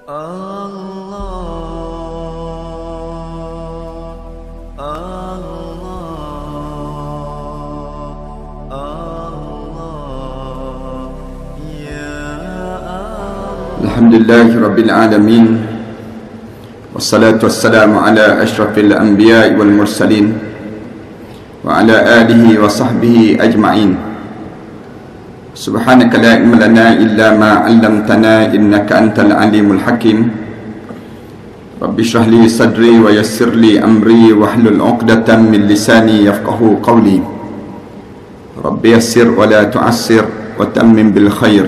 Alhamdulillahi Rabbil Alamin. Wassalatu wassalamu ala ashrafil anbiya'i wal mursalin wa ala alihi wa sahbihi ajma'in. Subhanaka la ilma lana illa ma 'allamtana innaka antal alimul hakim. Rabbi shrah li sadri wa yassir li amri wahlul 'uqdatam min lisani yafqahu qawli. Rabbi yassir wa la tu'assir wa tammim bil khair.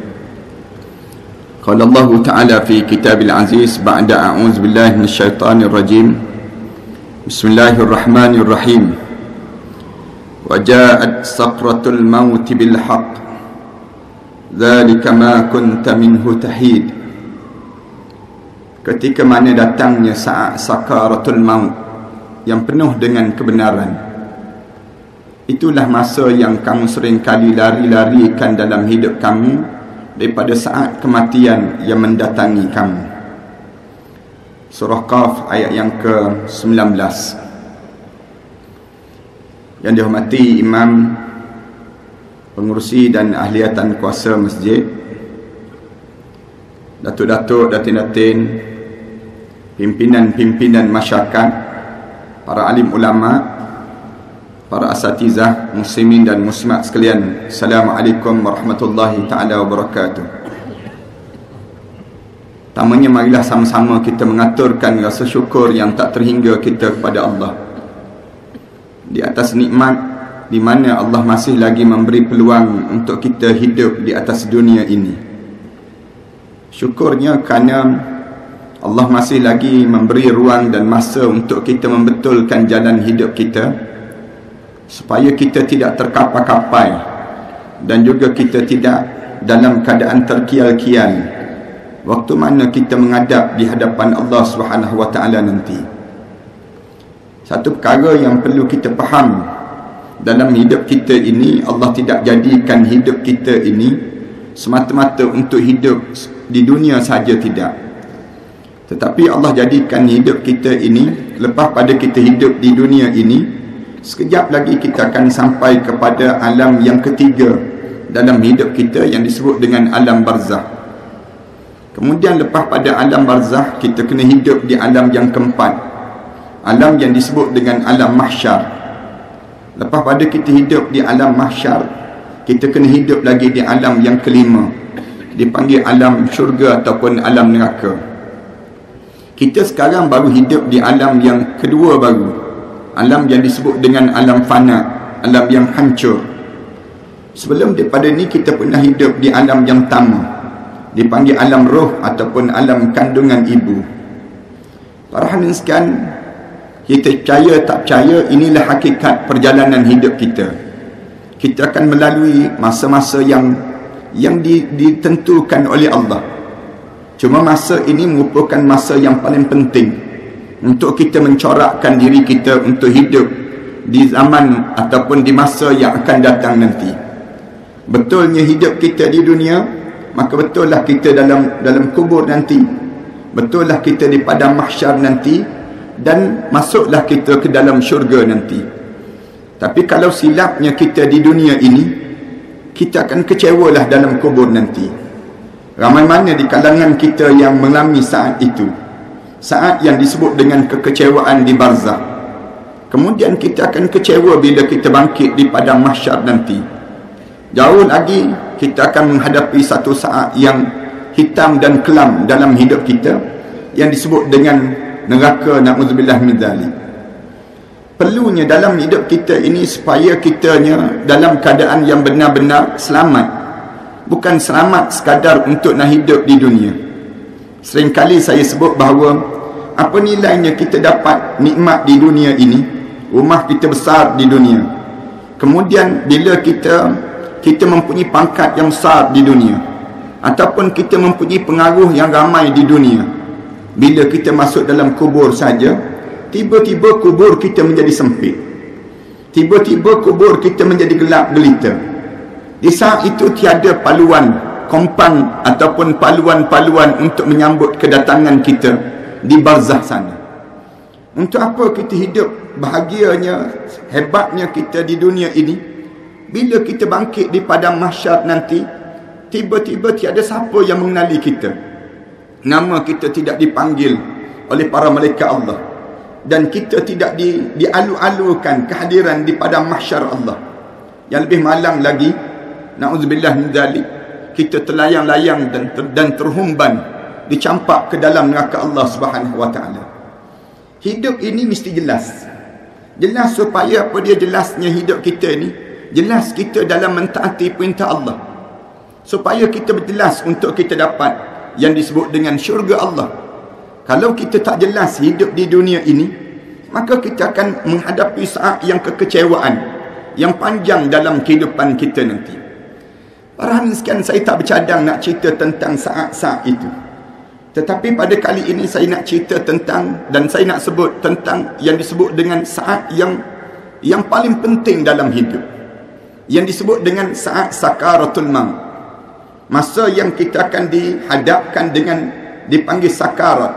Qala Allah Ta'ala fi kitabil aziz ba'da a'udzu billahi minasyaitonir rajim. Bismillahirrahmanirrahim. Wa ja'at sakratul maut bil haqq. Dzalika ma kunta minhu tahid. Ketika mana datangnya saat sakaratul maut yang penuh dengan kebenaran, itulah masa yang kamu sering kali lari-larikan dalam hidup kamu daripada saat kematian yang mendatangi kamu. Surah Qaf ayat yang ke-19. Yang dihormati Imam, pengurusi dan ahliatan kuasa masjid, datuk-datuk, datin-datin, pimpinan-pimpinan masyarakat, para alim ulama, para asatizah, muslimin dan muslimat sekalian, Assalamualaikum warahmatullahi ta'ala wabarakatuh. Pertamanya, marilah sama-sama kita mengaturkan rasa syukur yang tak terhingga kita kepada Allah di atas nikmat di mana Allah masih lagi memberi peluang untuk kita hidup di atas dunia ini. Syukurnya kerana Allah masih lagi memberi ruang dan masa untuk kita membetulkan jalan hidup kita, supaya kita tidak terkapai-kapai dan juga kita tidak dalam keadaan terkial-kial waktu mana kita menghadap di hadapan Allah Subhanahu wa taala nanti. Satu perkara yang perlu kita faham dalam hidup kita ini, Allah tidak jadikan hidup kita ini semata-mata untuk hidup di dunia saja, tidak. Tetapi Allah jadikan hidup kita ini, lepas pada kita hidup di dunia ini, sekejap lagi kita akan sampai kepada alam yang ketiga dalam hidup kita yang disebut dengan alam barzah. Kemudian lepas pada alam barzah, kita kena hidup di alam yang keempat, alam yang disebut dengan alam mahsyar. Lepas pada kita hidup di alam mahsyar, kita kena hidup lagi di alam yang kelima, dipanggil alam syurga ataupun alam neraka. Kita sekarang baru hidup di alam yang kedua baru, alam yang disebut dengan alam fana, alam yang hancur. Sebelum daripada ni kita pernah hidup di alam yang pertama, dipanggil alam roh ataupun alam kandungan ibu. Para hadirin sekalian, kita percaya tak percaya, inilah hakikat perjalanan hidup kita. Kita akan melalui masa-masa yang ditentukan oleh Allah. Cuma masa ini merupakan masa yang paling penting untuk kita mencorakkan diri kita untuk hidup di zaman ataupun di masa yang akan datang nanti. Betulnya hidup kita di dunia, maka betullah kita dalam kubur nanti, betullah kita di padang mahsyar nanti, dan masuklah kita ke dalam syurga nanti. Tapi kalau silapnya kita di dunia ini, kita akan kecewalah dalam kubur nanti. Ramai mana di kalangan kita yang mengalami saat itu, saat yang disebut dengan kekecewaan di barzah. Kemudian kita akan kecewa bila kita bangkit di padang mahsyar nanti. Jauh lagi kita akan menghadapi satu saat yang hitam dan kelam dalam hidup kita, yang disebut dengan neraka, na'udzubillah min dzalik. Perlunya dalam hidup kita ini supaya kitanya dalam keadaan yang benar-benar selamat, bukan selamat sekadar untuk nak hidup di dunia. Seringkali saya sebut bahawa apa nilainya kita dapat nikmat di dunia ini, rumah kita besar di dunia, kemudian bila kita mempunyai pangkat yang besar di dunia, ataupun kita mempunyai pengaruh yang ramai di dunia, bila kita masuk dalam kubur saja, tiba-tiba kubur kita menjadi sempit, tiba-tiba kubur kita menjadi gelap gelita. Di saat itu tiada paluan kompang ataupun paluan-paluan untuk menyambut kedatangan kita di barzah sana. Untuk apa kita hidup bahagianya, hebatnya kita di dunia ini? Bila kita bangkit di padang mahsyar nanti, tiba-tiba tiada siapa yang mengenali kita. Nama kita tidak dipanggil oleh para malaikat Allah, dan kita tidak dialu-alukan kehadiran di padang mahsyar Allah. Yang lebih malang lagi, na'udzubillah min dzalik, kita terlayang-layang dan terhumban, dicampak ke dalam neraka Allah Subhanahu wa taala. Hidup ini mesti jelas. Jelas supaya apa dia jelasnya hidup kita ni? Jelas kita dalam mentaati perintah Allah. Supaya kita berjelas untuk kita dapat yang disebut dengan syurga Allah. Kalau kita tak jelas hidup di dunia ini, maka kita akan menghadapi saat yang kekecewaan yang panjang dalam kehidupan kita nanti. Para hadirin sekalian, saya tak bercadang nak cerita tentang saat-saat itu. Tetapi pada kali ini saya nak cerita tentang, dan saya nak sebut tentang yang disebut dengan saat yang paling penting dalam hidup, yang disebut dengan saat sakaratul maut. Masa yang kita akan dihadapkan dengan dipanggil sakarat.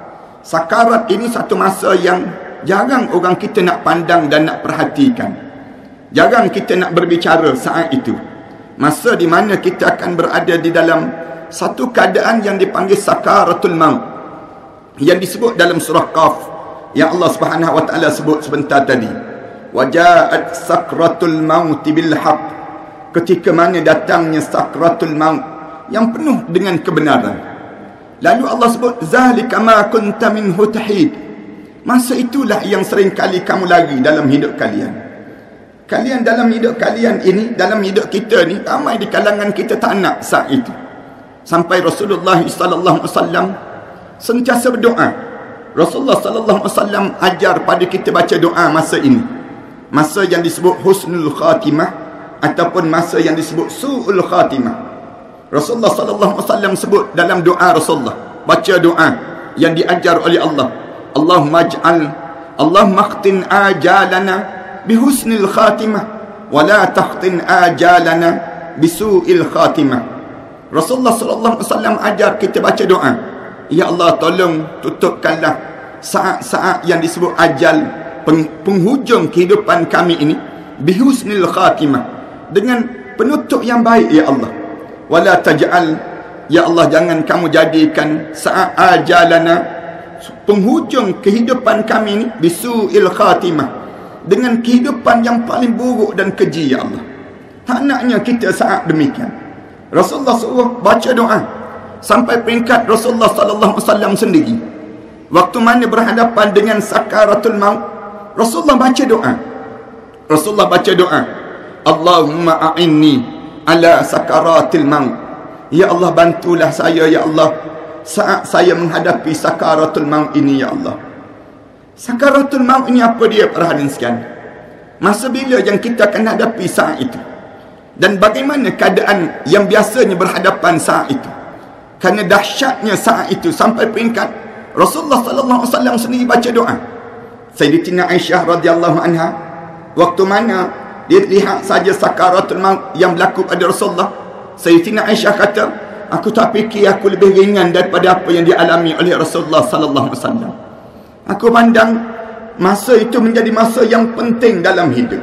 Sakarat ini satu masa yang jarang orang kita nak pandang dan nak perhatikan. Jarang kita nak berbicara saat itu. Masa di mana kita akan berada di dalam satu keadaan yang dipanggil sakaratul maut, yang disebut dalam surah Qaf, yang Allah Subhanahu wa taala sebut sebentar tadi. Wajaat sakratul maut bil haqq. Ketika mana datangnya sakratul maut yang penuh dengan kebenaran. Lalu Allah sebut zalika ma kunta minhu tahid. Masa itulah yang sering kali kamu lari dalam hidup kalian. Kalian dalam hidup kalian ini, dalam hidup kita ni, ramai di kalangan kita tak nak saat itu. Sampai Rasulullah sallallahu alaihi wasallam sentiasa berdoa. Rasulullah sallallahu alaihi wasallam ajar pada kita baca doa masa ini. Masa yang disebut husnul khatimah ataupun masa yang disebut su'ul khatimah. Rasulullah sallallahu alaihi wasallam sebut dalam doa Rasulullah, baca doa yang diajar oleh Allah. Allahumma khtin ajalana bihusnil khatimah wa la takhtin ajalana bisu'il khatimah. Rasulullah sallallahu alaihi wasallam ajar kita baca doa, ya Allah, tolong tutupkanlah saat-saat yang disebut ajal, penghujung kehidupan kami ini, bihusnil khatimah, dengan penutup yang baik ya Allah. Wala taj'al, ya Allah, jangan kamu jadikan saat ajalana, penghujung kehidupan kami ini, bisu'il khatimah, dengan kehidupan yang paling buruk dan keji ya Allah. Tak naknya kita saat demikian. Rasulullah suruh baca doa sampai peringkat Rasulullah sallallahu alaihi wasallam sendiri, waktu mana berhadapan dengan sakaratul maut, Rasulullah baca doa. Rasulullah baca doa, Allahumma a'inni ala sakaratil maut. Ya Allah, bantulah saya ya Allah saat saya menghadapi sakaratul maut ini ya Allah. Sakaratul maut ini apa dia, para hadirin sekalian? Masa bila yang kita akan hadapi saat itu? Dan bagaimana keadaan yang biasanya berhadapan saat itu? Kerana dahsyatnya saat itu sampai peringkat Rasulullah sallallahu alaihi wasallam sendiri baca doa. Sayyidatina Aisyah radhiyallahu anha, waktu mana dia lihat saja sakaratul maut yang berlaku pada Rasulullah, Sayyidatina Aisyah kata, aku tak fikir aku lebih ringan daripada apa yang dialami oleh Rasulullah sallallahu alaihi wasallam. Aku pandang masa itu menjadi masa yang penting dalam hidup.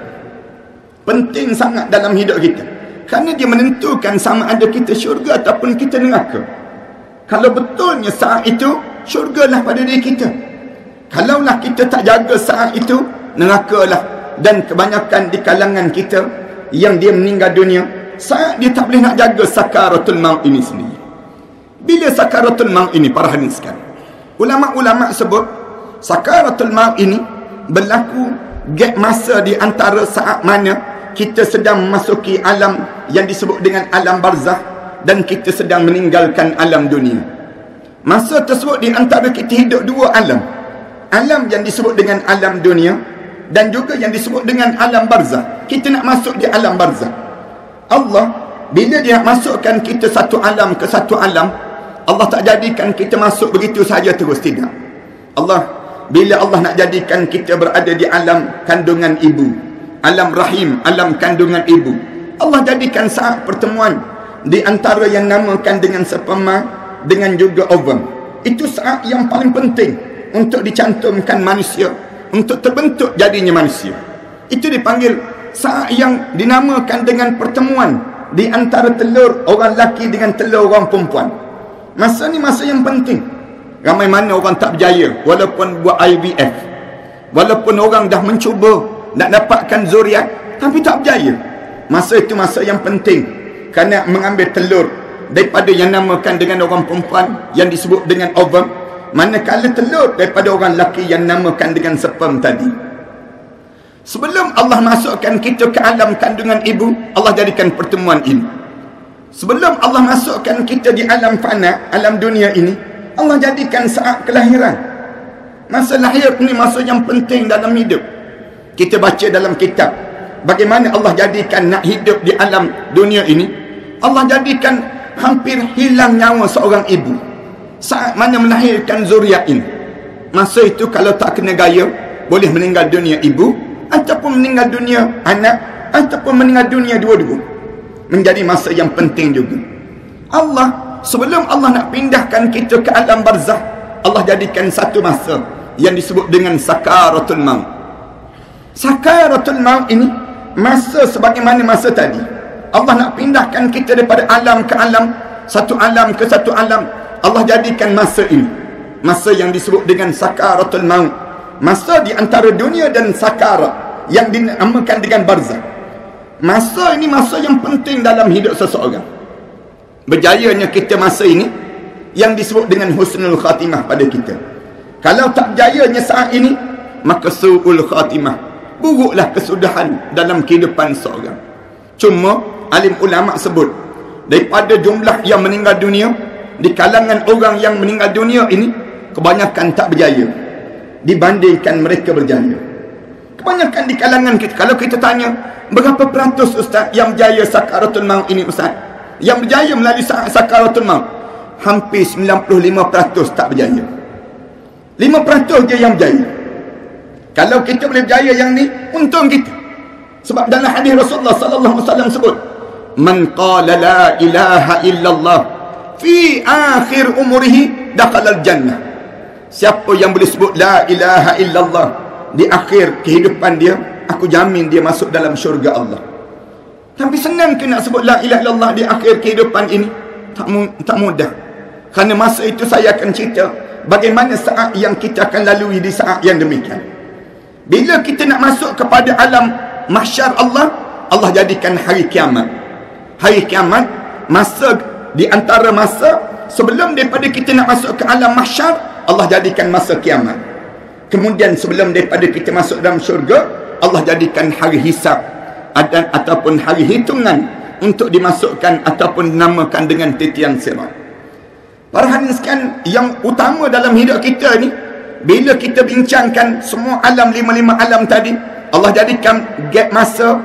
Penting sangat dalam hidup kita. Kerana dia menentukan sama ada kita syurga ataupun kita neraka. Kalau betulnya saat itu, syurgalah pada diri kita. Kalaulah kita tak jaga saat itu, nerakalah. Dan kebanyakan di kalangan kita yang dia meninggal dunia, saat dia tak boleh nak jaga sakaratul maut ini sendiri. Bila sakaratul maut ini, para hadirin sekalian, ulama-ulama sebut sakaratul maut ini berlaku gap masa di antara saat mana kita sedang memasuki alam yang disebut dengan alam barzah dan kita sedang meninggalkan alam dunia. Masa tersebut di antara kita hidup dua alam. Alam yang disebut dengan alam dunia dan juga yang disebut dengan alam barzah. Kita nak masuk di alam barzah. Allah bila dia masukkan kita satu alam ke satu alam, Allah tak jadikan kita masuk begitu saja terus, tidak. Bila Allah nak jadikan kita berada di alam kandungan ibu, alam rahim, alam kandungan ibu, Allah jadikan saat pertemuan di antara yang namakan dengan sperma dengan juga ovum. Itu saat yang paling penting untuk dicantumkan manusia, untuk terbentuk jadinya manusia. Itu dipanggil saat yang dinamakan dengan pertemuan di antara telur orang lelaki dengan telur orang perempuan. Masa ni masa yang penting. Ramai mana orang tak berjaya walaupun buat IVF, walaupun orang dah mencuba nak dapatkan zuriat tapi tak berjaya. Masa itu masa yang penting kerana mengambil telur daripada yang namakan dengan orang perempuan yang disebut dengan ovum, manakala telur daripada orang lelaki yang namakan dengan sperm tadi. Sebelum Allah masukkan kita ke alam kandungan ibu, Allah jadikan pertemuan ini. Sebelum Allah masukkan kita di alam fana, alam dunia ini, Allah jadikan saat kelahiran. Masa lahir ini masa yang penting dalam hidup. Kita baca dalam kitab bagaimana Allah jadikan nak hidup di alam dunia ini. Allah jadikan hampir hilang nyawa seorang ibu saat mana melahirkan zuriat ini. Masa itu kalau tak kena gaya, boleh meninggal dunia ibu, ataupun meninggal dunia anak, ataupun meninggal dunia dua-dua. Menjadi masa yang penting juga. Allah, sebelum Allah nak pindahkan kita ke alam barzah, Allah jadikan satu masa yang disebut dengan sakaratul maut. Sakaratul maut ini masa sebagaimana masa tadi. Allah nak pindahkan kita daripada alam ke alam, satu alam ke satu alam. Allah jadikan masa ini masa yang disebut dengan sakaratul maut. Masa di antara dunia dan sakarat yang dinamakan dengan barzah. Masa ini masa yang penting dalam hidup seseorang. Berjayanya kita masa ini yang disebut dengan husnul khatimah pada kita. Kalau tak berjayanya saat ini, maka su'ul khatimah, buruklah kesudahan dalam kehidupan seorang. Cuma alim ulama sebut, daripada jumlah yang meninggal dunia, di kalangan orang yang meninggal dunia ini, kebanyakan tak berjaya dibandingkan mereka berjaya. Kebanyakan di kalangan kita, kalau kita tanya berapa peratus ustaz yang berjaya sakaratul maut ini ustaz, yang berjaya melalui sakaratul maut, hampir 95% tak berjaya. 5% je yang berjaya. Kalau kita boleh berjaya yang ni, untung kita. Sebab dalam hadis Rasulullah sallallahu alaihi wasallam sebut, man qala la ilaha illallah fi akhir umrihi dakhala al-jannah. Siapa yang boleh sebut la ilaha illallah di akhir kehidupan dia, aku jamin dia masuk dalam syurga Allah. Tapi senang ke nak sebut la ilaha illallah di akhir kehidupan ini? Tak mudah. Kerana masa itu saya akan cerita bagaimana saat yang kita akan lalui di saat yang demikian. Bila kita nak masuk kepada alam mahsyar Allah, Allah jadikan hari kiamat. Hari kiamat, masa di antara masa sebelum daripada kita nak masuk ke alam mahsyar, Allah jadikan masa kiamat. Kemudian sebelum daripada kita masuk dalam syurga, Allah jadikan hari hisab ataupun hari hitungan untuk dimasukkan ataupun dinamakan dengan titian sirat. Para hadirin sekalian yang utama dalam hidup kita ni, bila kita bincangkan semua alam, 5 alam tadi, Allah jadikan gap masa.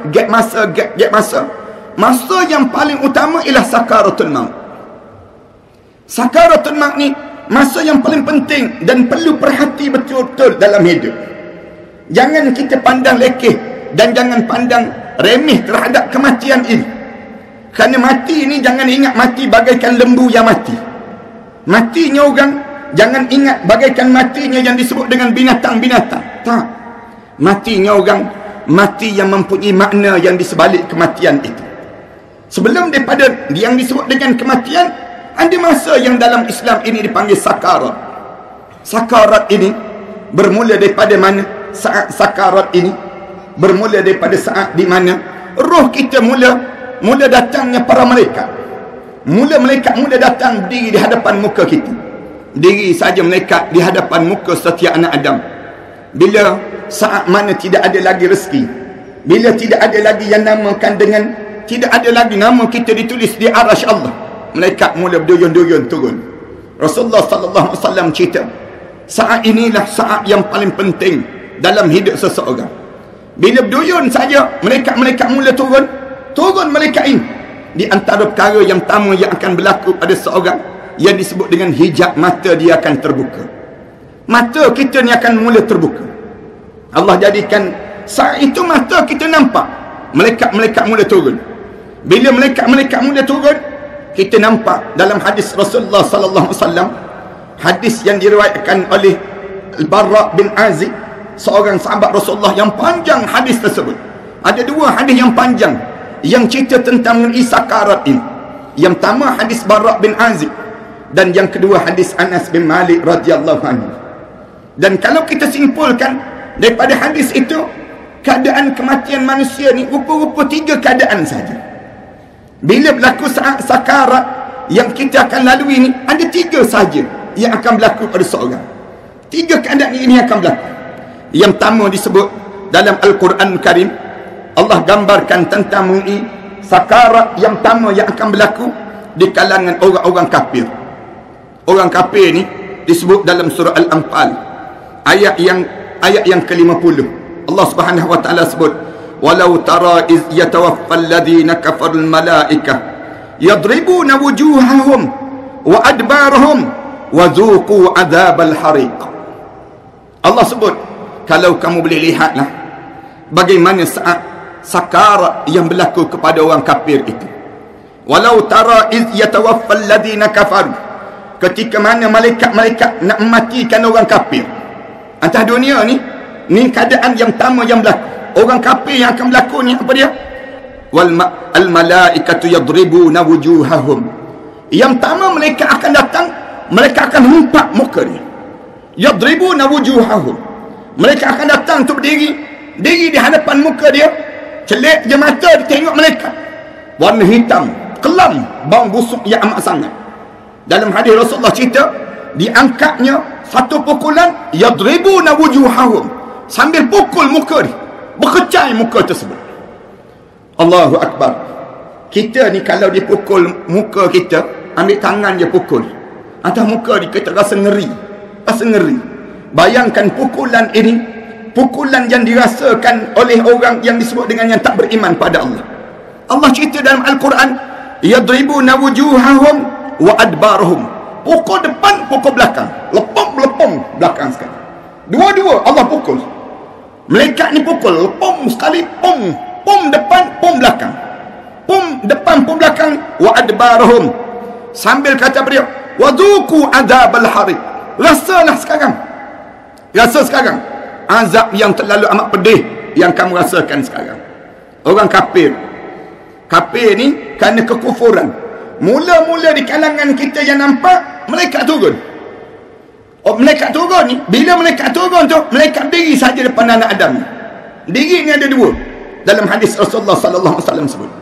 Masa yang paling utama ialah sakaratul maut. Sakaratul maut ni masa yang paling penting dan perlu perhati betul-betul dalam hidup. Jangan kita pandang lekeh dan jangan pandang remeh terhadap kematian ini. Kerana mati ini jangan ingat mati bagaikan lembu yang mati. Matinya orang jangan ingat bagaikan matinya yang disebut dengan binatang-binatang. Tak. Matinya orang, mati yang mempunyai makna yang di sebalik kematian itu. Sebelum daripada yang disebut dengan kematian, ada masa yang dalam Islam ini dipanggil sakarat. Sakarat ini bermula daripada mana? Saat sakarat ini bermula daripada saat di mana roh kita mula datangnya para malaikat. Malaikat mula datang berdiri di hadapan muka kita. Diri saja malaikat di hadapan muka setiap anak Adam. Bila saat mana tidak ada lagi rezeki, bila tidak ada lagi yang namakan dengan, tidak ada lagi nama kita ditulis di arasy Allah, malaikat mula berduyun-duyun turun. Rasulullah sallallahu alaihi wasallam cerita, saat inilah saat yang paling penting dalam hidup seseorang. Bila berduyun saja, malaikat mula turun malaikat ini. Di antara perkara yang pertama yang akan berlaku pada seorang, yang disebut dengan hijab mata dia akan terbuka. Mata kita ni akan mula terbuka. Allah jadikan saat itu mata kita nampak malaikat-malaikat mula turun. Bila malaikat-malaikat mula turun, kita nampak dalam hadis Rasulullah sallallahu alaihi wasallam, hadis yang diriwayatkan oleh Al-Barra bin Azib, seorang sahabat Rasulullah yang panjang hadis tersebut. Ada dua hadis yang panjang yang cerita tentang mengenai sakarat ini. Yang pertama hadis Barra bin Azib, dan yang kedua hadis Anas bin Malik radhiyallahu anhu. Dan kalau kita simpulkan daripada hadis itu, keadaan kematian manusia ni rupa-rupa 3 keadaan saja. Bila berlaku saat sakarat yang kita akan lalui ni, ada 3 saja yang akan berlaku pada seorang. 3 keadaan ini akan berlaku. Yang pertama disebut dalam Al-Quran Karim, Allah gambarkan tentang mengenai sakarat yang pertama yang akan berlaku di kalangan orang-orang kafir. Orang kafir ni disebut dalam surah Al-Anfal ayat yang ke-50. Allah Subhanahu wa taala sebut, walau tara iz yatawaffal ladina kafarul malaikah yadribuna wujuhahum wa adbarahum wa zuqu adzabal hariq. Allah sebut, kalau kamu boleh lihatlah bagaimana saat sakarat yang berlaku kepada orang kafir itu. Walau tara iz yatawaffal ladina kafaru, ketika mana malaikat-malaikat nak mematikan orang kafir. Atas dunia ni keadaan yang pertama yang berlaku. Orang kafir yang akan berlaku ni apa dia? Al malaikatu yadribuna wujuhahum. Yang pertama mereka akan datang, mereka akan hempak muka dia. Yadribuna wujuhahum. Mereka akan datang untuk berdiri di hadapan muka dia. Celik je mata dia tengok mereka. Warna hitam, kelam, bau busuk yang amat sangat. Dalam hadis Rasulullah cerita, diangkatnya satu pukulan, yadribuna wujuhahum, sambil pukul muka dia, berkecai muka tersebut. Allahu Akbar. Kita ni kalau dipukul muka kita, ambil tangan je pukul atas muka dia, kita rasa ngeri. Bayangkan pukulan ini, pukulan yang dirasakan oleh orang yang disebut dengan yang tak beriman pada Allah. Allah cerita dalam Al-Quran, yadribuna wujuhahum wa adbarahum. Pukul depan, pukul belakang, lepom belakang sekali. Dua-dua Allah pukul. Malaikat ni pukul, lepom sekali, pom depan, pom belakang. Pom depan, pom belakang, wa adbarahum. Sambil kata beliau, wa dhuku adzabal hariq. Rasa sekarang azab yang terlalu amat pedih yang kamu rasakan sekarang. Orang kafir ni kerana kekufuran, mula-mula di kalangan kita yang nampak malaikat turun. Malaikat turun ni, bila malaikat turun tu, malaikat diri saja depan anak Adam. Diri ni ada 2 dalam hadis Rasulullah sallallahu alaihi wasallam sebut.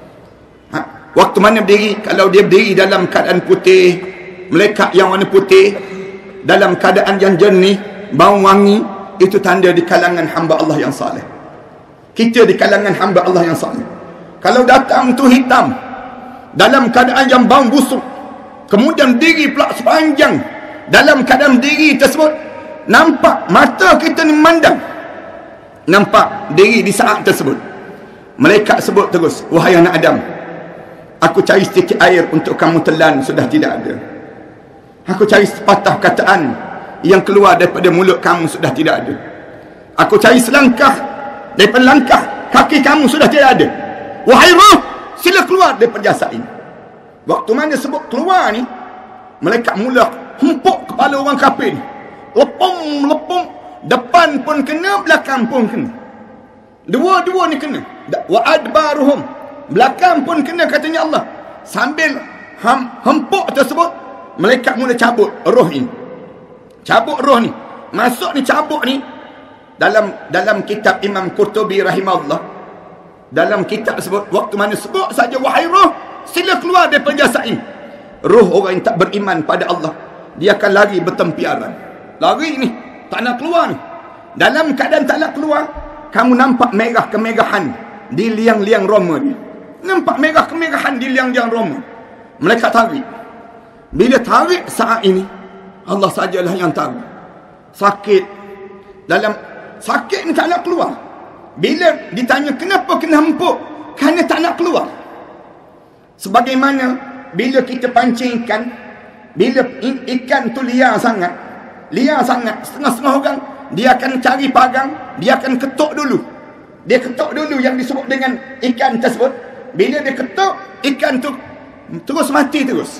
Waktu mana berdiri? Kalau dia berdiri dalam keadaan putih, malaikat yang warna putih, dalam keadaan yang jernih, bau wangi, itu tanda di kalangan hamba Allah yang saleh. Kita di kalangan hamba Allah yang saleh. Kalau datang tu hitam, dalam keadaan yang bau busuk, kemudian diri pula sepanjang, dalam keadaan diri tersebut, nampak mata kita ni memandang, nampak diri di saat tersebut. Malaikat sebut terus, wahai anak Adam, aku cari sedikit air untuk kamu telan, sudah tidak ada. Aku cari sepatah kataan yang keluar daripada mulut kamu, sudah tidak ada. Aku cari selangkah daripada langkah kaki kamu, sudah tidak ada. Wahai roh, sila keluar daripada jasad ini. Waktu mana sebut keluar ni, malaikat mula hempuk kepala orang kafir ni. Lepom, depan pun kena, belakang pun kena. Dua-dua ni kena. Wa adbaruhum, belakang pun kena, katanya Allah. Sambil hempuk tersebut, malaikat mula cabut roh ini. Cabut roh ni. Masuk ni, cabut ni. Dalam kitab Imam Qurtubi rahimahullah, dalam kitab sebut, waktu mana sebut saja wahai roh, sila keluar daripada jasad ini. Roh orang yang tak beriman pada Allah, dia akan lari bertempiaran. Lari ni, tak nak keluar ni. Dalam keadaan tak nak keluar, kamu nampak merah kemegahan di liang-liang roma dia. Nampak merah kemegahan di liang-liang roma. Mereka tarik. Bila tarik saat ini, Allah sajalah yang tahu. Sakit. Dalam sakit ni tak nak keluar. Bila ditanya kenapa kena hempuk, kerana tak nak keluar. Sebagaimana bila kita pancing ikan, bila ikan tu liar sangat, setengah-setengah orang, dia akan cari pagang, dia akan ketuk dulu. Dia ketuk dulu yang disebut dengan ikan tersebut. Bila dia ketuk, ikan tu terus mati terus.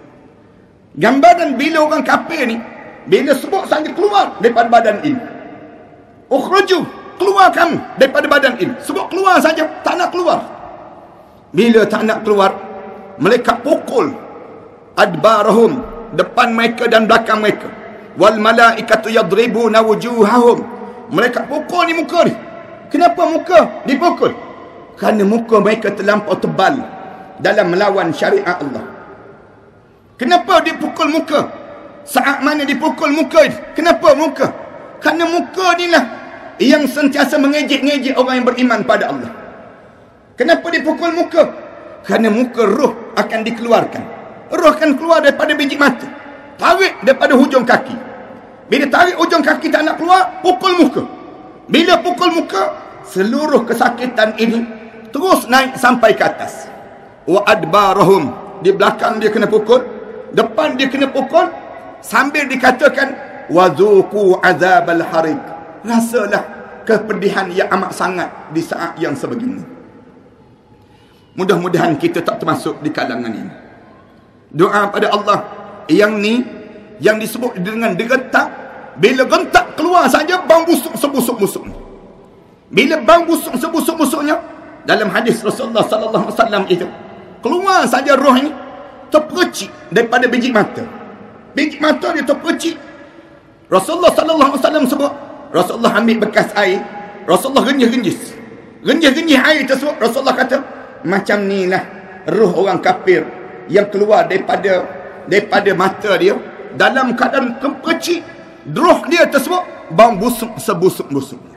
Gambaran bila orang kafir ni, bila sebut saja keluar daripada badan ini. Ukhruju, keluar kamu daripada badan ini. Sebut keluar saja, tak nak keluar. Bila tak nak keluar, malaikat pukul adbarahum, depan mereka dan belakang mereka. Wal malaikatu yadribuna wujuhahum. Malaikat pukul ni muka ni. Kenapa muka dipukul? Kerana muka mereka terlampau tebal dalam melawan syariat Allah. Kenapa dipukul muka? Saat mana dipukul muka? Kenapa muka? Kerana muka ni lah yang sentiasa mengejek-ngejek orang yang beriman pada Allah. Kenapa dipukul muka? Kerana muka roh akan dikeluarkan. Roh akan keluar daripada biji mata. Tarik daripada hujung kaki. Bila tarik hujung kaki tak nak keluar, pukul muka. Bila pukul muka, seluruh kesakitan ini terus naik sampai ke atas. Wa adbarahum, di belakang dia kena pukul, depan dia kena pukul, sambil dikatakan wazuqu azabal hariq. Rasalah kepedihan yang amat sangat di saat yang sebegini. Mudah-mudahan kita tak termasuk di kalangan ini. Doa pada Allah yang ni, yang disebut dengan digentak. Bila gentak keluar saja bang busuk sebusuk-busuknya. Bila bang busuk sebusuk-busuknya, dalam hadis Rasulullah sallallahu alaihi wasallam itu, keluar saja roh ini terpercik daripada biji mata. Biji mata dia terpercik. Rasulullah sallallahu alaihi wasallam sebut, Rasulullah ambil bekas air, Rasulullah genjis-genjis. Genjis-genjis air tersebut, Rasulullah kata, macam ni lah roh orang kafir yang keluar daripada mata dia dalam keadaan terpercik. Roh dia tersebut bang busuk sebusuk-busuknya.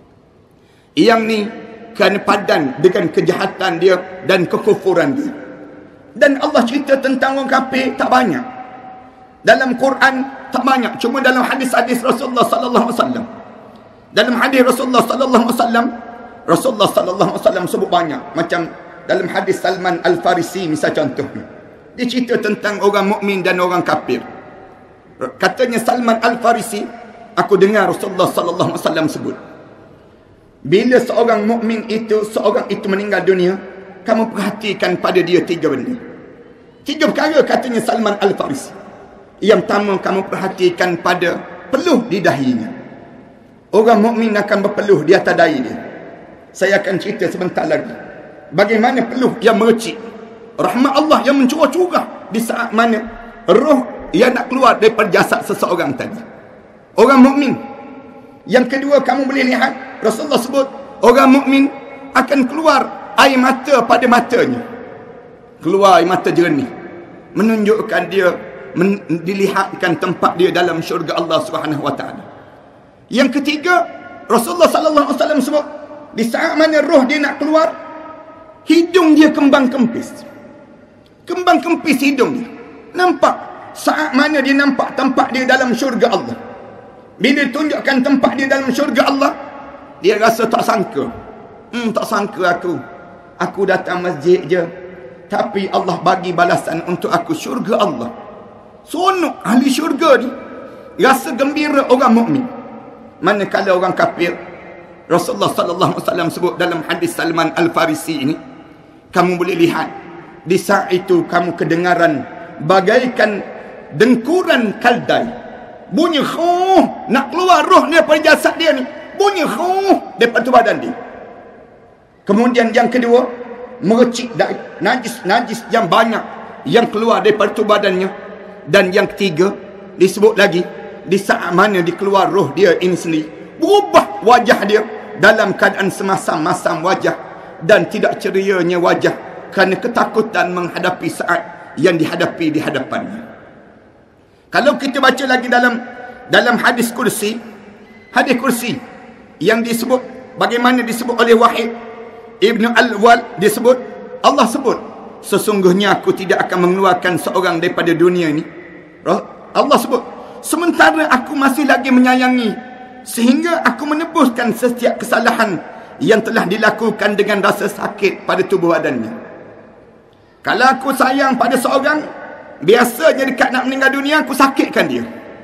Yang ni kerana padan dengan kejahatan dia dan kekufuran dia. Dan Allah cerita tentang orang kafir tak banyak. Dalam Quran tak banyak, cuma dalam hadis-hadis Rasulullah sallallahu alaihi wasallam. Dalam hadis Rasulullah sallallahu alaihi wasallam, Rasulullah sallallahu alaihi wasallam sebut banyak. Macam dalam hadis Salman Al-Farisi misal contohnya. Dia cerita tentang orang mukmin dan orang kafir. Katanya Salman Al-Farisi, aku dengar Rasulullah sallallahu alaihi wasallam sebut, bila seorang mukmin itu, seorang itu meninggal dunia, kamu perhatikan pada dia 3 benda. 3 perkara katanya Salman Al-Farisi. Yang pertama, kamu perhatikan pada peluh di dahinya. Orang mukmin akan berpeluh di atas dahi dia. Saya akan cerita sebentar lagi bagaimana peluh yang mercik, rahmat Allah yang mencurah-curah di saat mana roh yang nak keluar daripada jasad seseorang tadi. Orang mukmin. Yang kedua, kamu boleh lihat Rasulullah sebut orang mukmin akan keluar air mata pada matanya. Keluar air mata jernih, menunjukkan dia dilihatkan tempat dia dalam syurga Allah Subhanahu wa taala. Yang ketiga, Rasulullah sallallahu alaihi wasallam sebut di saat mana roh dia nak keluar, hidung dia kembang kempis. Kembang kempis hidung dia. Nampak saat mana dia nampak tempat dia dalam syurga Allah. Bila tunjukkan tempat dia dalam syurga Allah, dia rasa tak sangka. Tak sangka aku datang masjid je, tapi Allah bagi balasan untuk aku syurga Allah. Sonok ahli syurga ni, rasa gembira orang mukmin. Manakala orang kafir, Rasulullah sallallahu alaihi wasallam sebut dalam hadis Salman Al-Farisi ini, kamu boleh lihat di saat itu kamu kedengaran bagaikan dengkuran kaldai. Bunyi khuh, nak keluar roh dia daripada jasad dia ni. Bunyi khuh daripada badan dia. Kemudian yang kedua, mercik najis yang banyak yang keluar daripada badannya. Dan yang ketiga, disebut lagi di saat mana dikeluar roh dia ini sendiri, berubah wajah dia dalam keadaan semasam-masam wajah dan tidak cerianya wajah kerana ketakutan menghadapi saat yang dihadapi di hadapannya. Kalau kita baca lagi dalam hadis kursi yang disebut, bagaimana disebut oleh Wahid Ibn Al-Wal, disebut, Allah sebut, sesungguhnya aku tidak akan mengeluarkan seorang daripada dunia ini. Allah sebut, sementara aku masih lagi menyayangi, sehingga aku menebuskan setiap kesalahan yang telah dilakukan dengan rasa sakit pada tubuh badannya. Kalau aku sayang pada seorang, biasanya dekat nak meninggal dunia, aku sakitkan dia.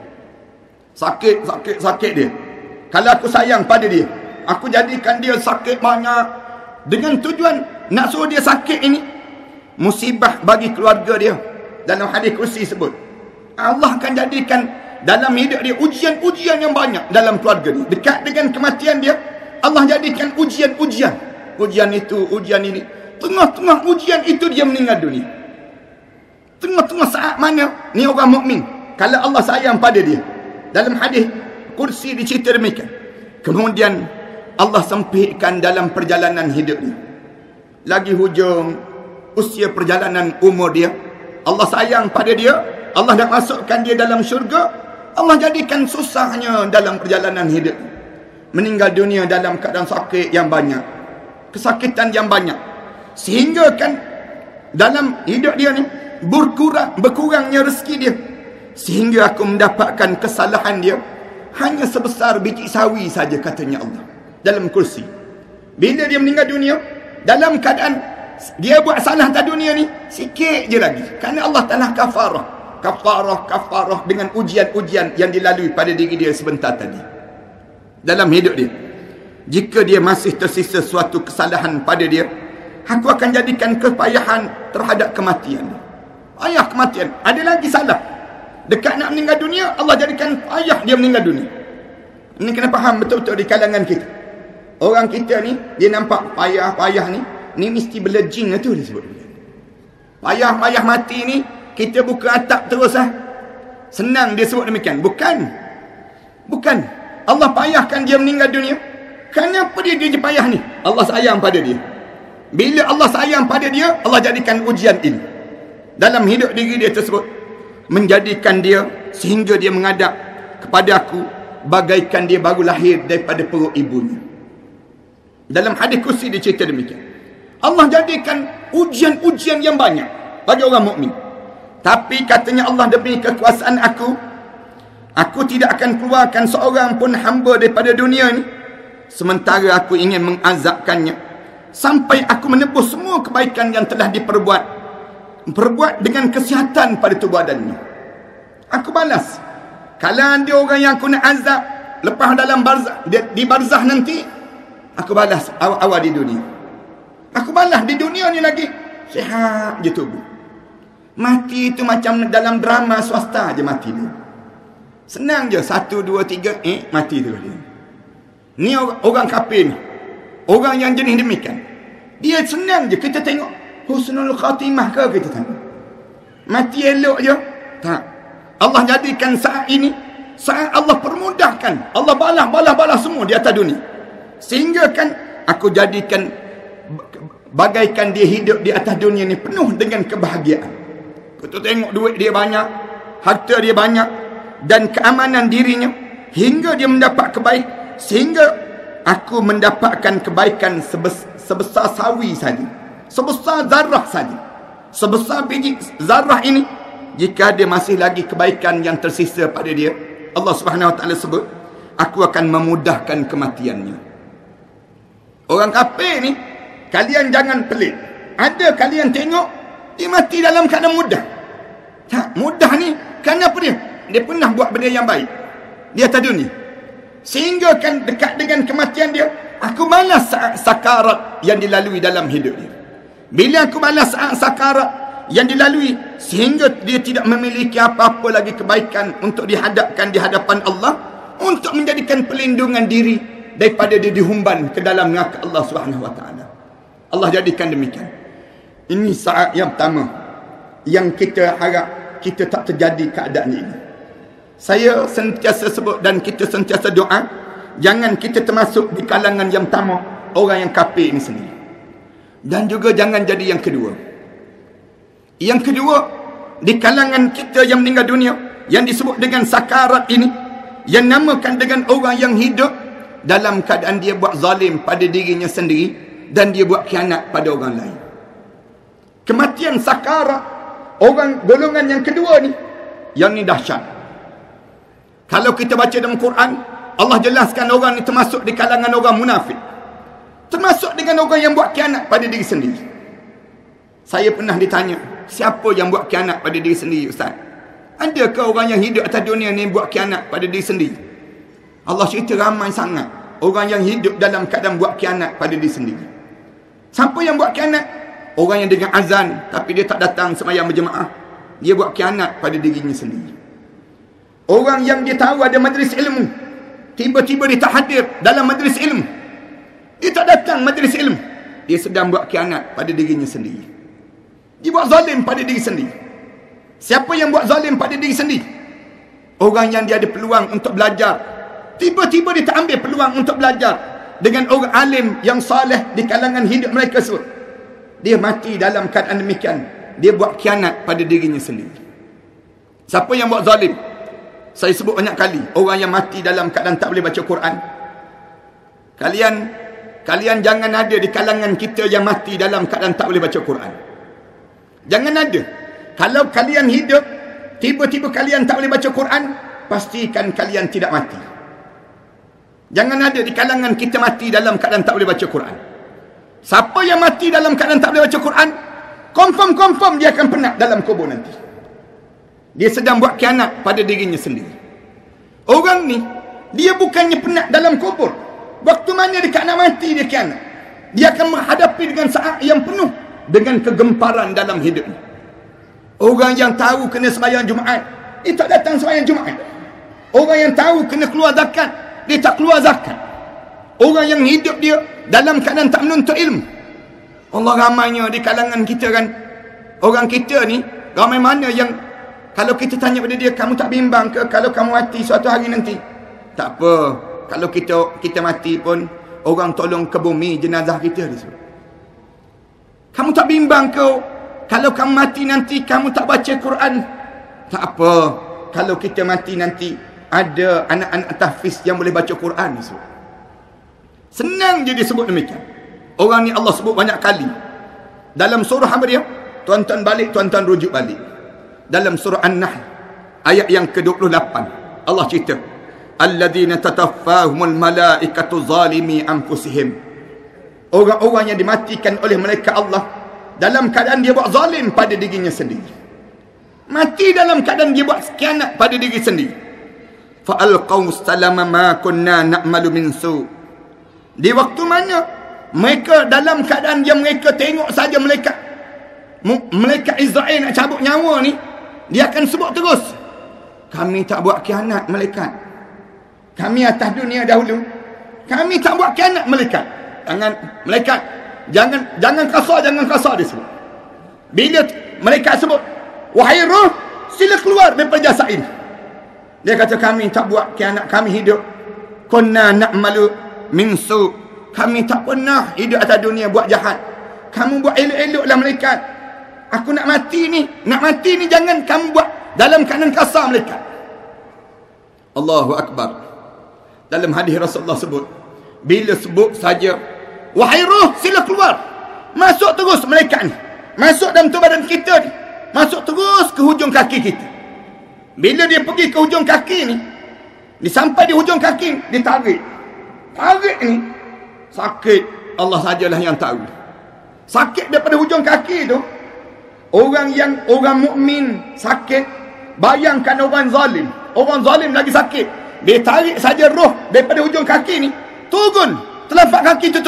Sakit dia. Kalau aku sayang pada dia, aku jadikan dia sakit banyak, dengan tujuan nak suruh dia sakit ini musibah bagi keluarga dia. Dalam hadis kursi sebut, Allah akan jadikan dalam hidup dia ujian-ujian yang banyak dalam keluarga dia. Dekat dengan kematian dia, Allah jadikan ujian-ujian. Ujian itu, ujian ini. Tengah-tengah ujian itu dia meninggal dunia. Tengah-tengah saat mana ni orang mukmin, kalau Allah sayang pada dia. Dalam hadis kursi dicerita demikian. Kemudian Allah sempitkan dalam perjalanan hidup dia. Lagi hujung usia perjalanan umur dia, Allah sayang pada dia, Allah nak masukkan dia dalam syurga, Allah jadikan susahnya dalam perjalanan hidup. Meninggal dunia dalam keadaan sakit yang banyak, kesakitan yang banyak, sehingga kan dalam hidup dia ni berkurangnya rezeki dia, sehingga aku mendapatkan kesalahan dia hanya sebesar biji sawi saja, katanya Allah dalam kursi. Bila dia meninggal dunia dalam keadaan dia buat salah atas dunia ni sikit je lagi, kerana Allah telah kafarah dengan ujian-ujian yang dilalui pada diri dia sebentar tadi dalam hidup dia. Jika dia masih tersisa suatu kesalahan pada dia, aku akan jadikan kepayahan terhadap kematian. Ayah kematian, ada lagi salah dekat nak meninggal dunia, Allah jadikan ayah dia meninggal dunia. Ini kena faham betul-betul di kalangan kita. Orang kita ni, dia nampak payah ni mesti belejing tu dia sebut. Payah mati ni, kita buka atap terus senang dia sebut demikian. Bukan. Allah payahkan dia meninggal dunia. Kenapa dia payah ni? Allah sayang pada dia. Bila Allah sayang pada dia, Allah jadikan ujian ini dalam hidup diri dia tersebut, menjadikan dia sehingga dia menghadap kepada aku bagaikan dia baru lahir daripada perut ibunya. Dalam hadis kursi dia cerita demikian. Allah jadikan ujian-ujian yang banyak bagi orang mukmin. Tapi katanya Allah, demi kekuasaan aku tidak akan keluarkan seorang pun hamba daripada dunia ni, sementara aku ingin mengazabkannya sampai aku menebus semua kebaikan yang telah diperbuat dengan kesihatan pada tubuh badannya. Aku balas. Kalau ada orang yang aku nak azab lepas dalam barzah, di barzah nanti, aku balas awal di dunia. Aku balas di dunia ni lagi sihat je tubuh. Mati itu macam dalam drama swasta je mati dia. Senang je, 1, 2, 3 mati terus dia. Ni orang kafir ni, orang yang jenis demikian, dia senang je. Kita tengok husnul khatimah ke, kita tengok mati elok je. Tak, Allah jadikan saat ini saat Allah permudahkan, Allah balas semua di atas dunia, sehingga kan aku jadikan bagaikan dia hidup di atas dunia ni penuh dengan kebahagiaan. Kita tengok duit dia banyak, harta dia banyak, dan keamanan dirinya, hingga dia mendapat kebaikan, sehingga aku mendapatkan kebaikan sebesar sawi saja, sebesar zarah saja, sebesar biji zarah ini. Jika dia masih lagi kebaikan yang tersisa pada dia, Allah Subhanahu Wa Taala sebut, aku akan memudahkan kematiannya. Orang kafir ni, kalian jangan pelik. Ada kalian tengok dia mati dalam keadaan mudah. Tak, mudah ni kenapa dia? Dia pernah buat benda yang baik di atas dunia, sehingga kan dekat dengan kematian dia, aku balas saat sakarat yang dilalui dalam hidup dia. Bila aku balas saat sakarat yang dilalui, sehingga dia tidak memiliki apa-apa lagi kebaikan untuk dihadapkan di hadapan Allah, untuk menjadikan pelindungan diri daripada dia dihumban ke dalam neraka Allah Subhanahu Wa Taala. Allah jadikan demikian. Ini saat yang pertama yang kita harap kita tak terjadi keadaan ini. Saya sentiasa sebut dan kita sentiasa doa, jangan kita termasuk di kalangan yang pertama, orang yang kafir ini sendiri. Dan juga jangan jadi yang kedua. Yang kedua, di kalangan kita yang meninggal dunia, yang disebut dengan sakarat ini, yang namakan dengan orang yang hidup dalam keadaan dia buat zalim pada dirinya sendiri, dan dia buat khianat pada orang lain. Kematian sakarat orang golongan yang kedua ni, yang ni dahsyat. Kalau kita baca dalam Quran, Allah jelaskan orang ni termasuk di kalangan orang munafik, termasuk dengan orang yang buat khianat pada diri sendiri. Saya pernah ditanya, siapa yang buat khianat pada diri sendiri, Ustaz? Adakah orang yang hidup atas dunia ni buat khianat pada diri sendiri? Allah cerita ramai sangat orang yang hidup dalam keadaan buat khianat pada diri sendiri. Siapa yang buat khianat? Orang yang dengan azan tapi dia tak datang sembahyang berjemaah, dia buat khianat pada dirinya sendiri. Orang yang dia tahu ada majlis ilmu, tiba-tiba dia tak hadir dalam majlis ilmu, dia tak datang majlis ilmu, dia sedang buat khianat pada dirinya sendiri. Dia buat zalim pada diri sendiri. Siapa yang buat zalim pada diri sendiri? Orang yang dia ada peluang untuk belajar, tiba-tiba dia tak ambil peluang untuk belajar dengan orang alim yang saleh di kalangan hidup mereka semua. Dia mati dalam keadaan demikian. Dia buat khianat pada dirinya sendiri. Siapa yang buat zalim? Saya sebut banyak kali, orang yang mati dalam keadaan tak boleh baca Quran. Kalian jangan ada di kalangan kita yang mati dalam keadaan tak boleh baca Quran. Jangan ada. Kalau kalian hidup, tiba-tiba kalian tak boleh baca Quran, pastikan kalian tidak mati. Jangan ada di kalangan kita mati dalam keadaan tak boleh baca Quran. Siapa yang mati dalam keadaan tak boleh baca Quran, confirm dia akan penat dalam kubur nanti. Dia sedang buat khianat pada dirinya sendiri. Orang ni, dia bukannya penat dalam kubur. Waktu mana dia nak mati, dia khianat. Dia akan menghadapi dengan saat yang penuh dengan kegemparan dalam hidupnya. Orang yang tahu kena sembahyang Jumaat, dia tak datang sembahyang Jumaat. Orang yang tahu kena keluar zakat, dia tak keluar zakat. Orang yang hidup dia dalam keadaan tak menuntut ilmu. Allah ramainya di kalangan kita kan. Orang kita ni, ramai mana yang kalau kita tanya pada dia, kamu tak bimbang ke kalau kamu mati suatu hari nanti? Tak apa. Kalau kita mati pun, orang tolong ke bumi jenazah kita dia sebut. Kamu tak bimbang ke kalau kamu mati nanti kamu tak baca Quran? Tak apa. Kalau kita mati nanti ada anak-anak tahfiz yang boleh baca Quran dia sebut. Senang je dia sebut demikian. Orang ni Allah sebut banyak kali. Dalam surah apa dia? Tuan-tuan balik, tuan-tuan rujuk balik. Dalam surah An-Nahl, ayat yang ke-28. Allah cerita. Alladzina tataffahumul malaikatu zalimi anfusihim. Orang-orang yang dimatikan oleh malaikat Allah dalam keadaan dia buat zalim pada dirinya sendiri. Mati dalam keadaan dia buat khianat pada diri sendiri. Fa'alqaw salama ma kunna na'malu min su'. Di waktu mana mereka dalam keadaan yang mereka tengok saja malaikat Israel nak cabut nyawa ni, dia akan sebut terus, kami tak buat khianat malaikat. Kami atas dunia dahulu, kami tak buat khianat malaikat. Jangan kasar dia sebut. Bila malaikat sebut, wahai roh, sila keluar daripada jasad ini, dia kata kami tak buat khianat, kami hidup kunna na'malu min su'. Kami tak pernah hidup atas dunia buat jahat. Kamu buat elok-eloklah malaikat. Aku nak mati ni jangan kamu buat dalam keadaan kasar malaikat. Allahu Akbar. Dalam hadis Rasulullah sebut, bila sebut saja wahai roh sila keluar, masuk terus malaikat ni, masuk dalam tubuh badan kita ni, masuk terus ke hujung kaki kita. Bila dia pergi ke hujung kaki ni, dia sampai di hujung kaki, dia tarik ni sakit. Allah sajalah yang tahu. Sakit daripada hujung kaki tu. Orang mukmin sakit. Bayangkan orang zalim. Orang zalim lagi sakit. Dia tarik saja roh daripada hujung kaki ni, turun. Telapak kaki tu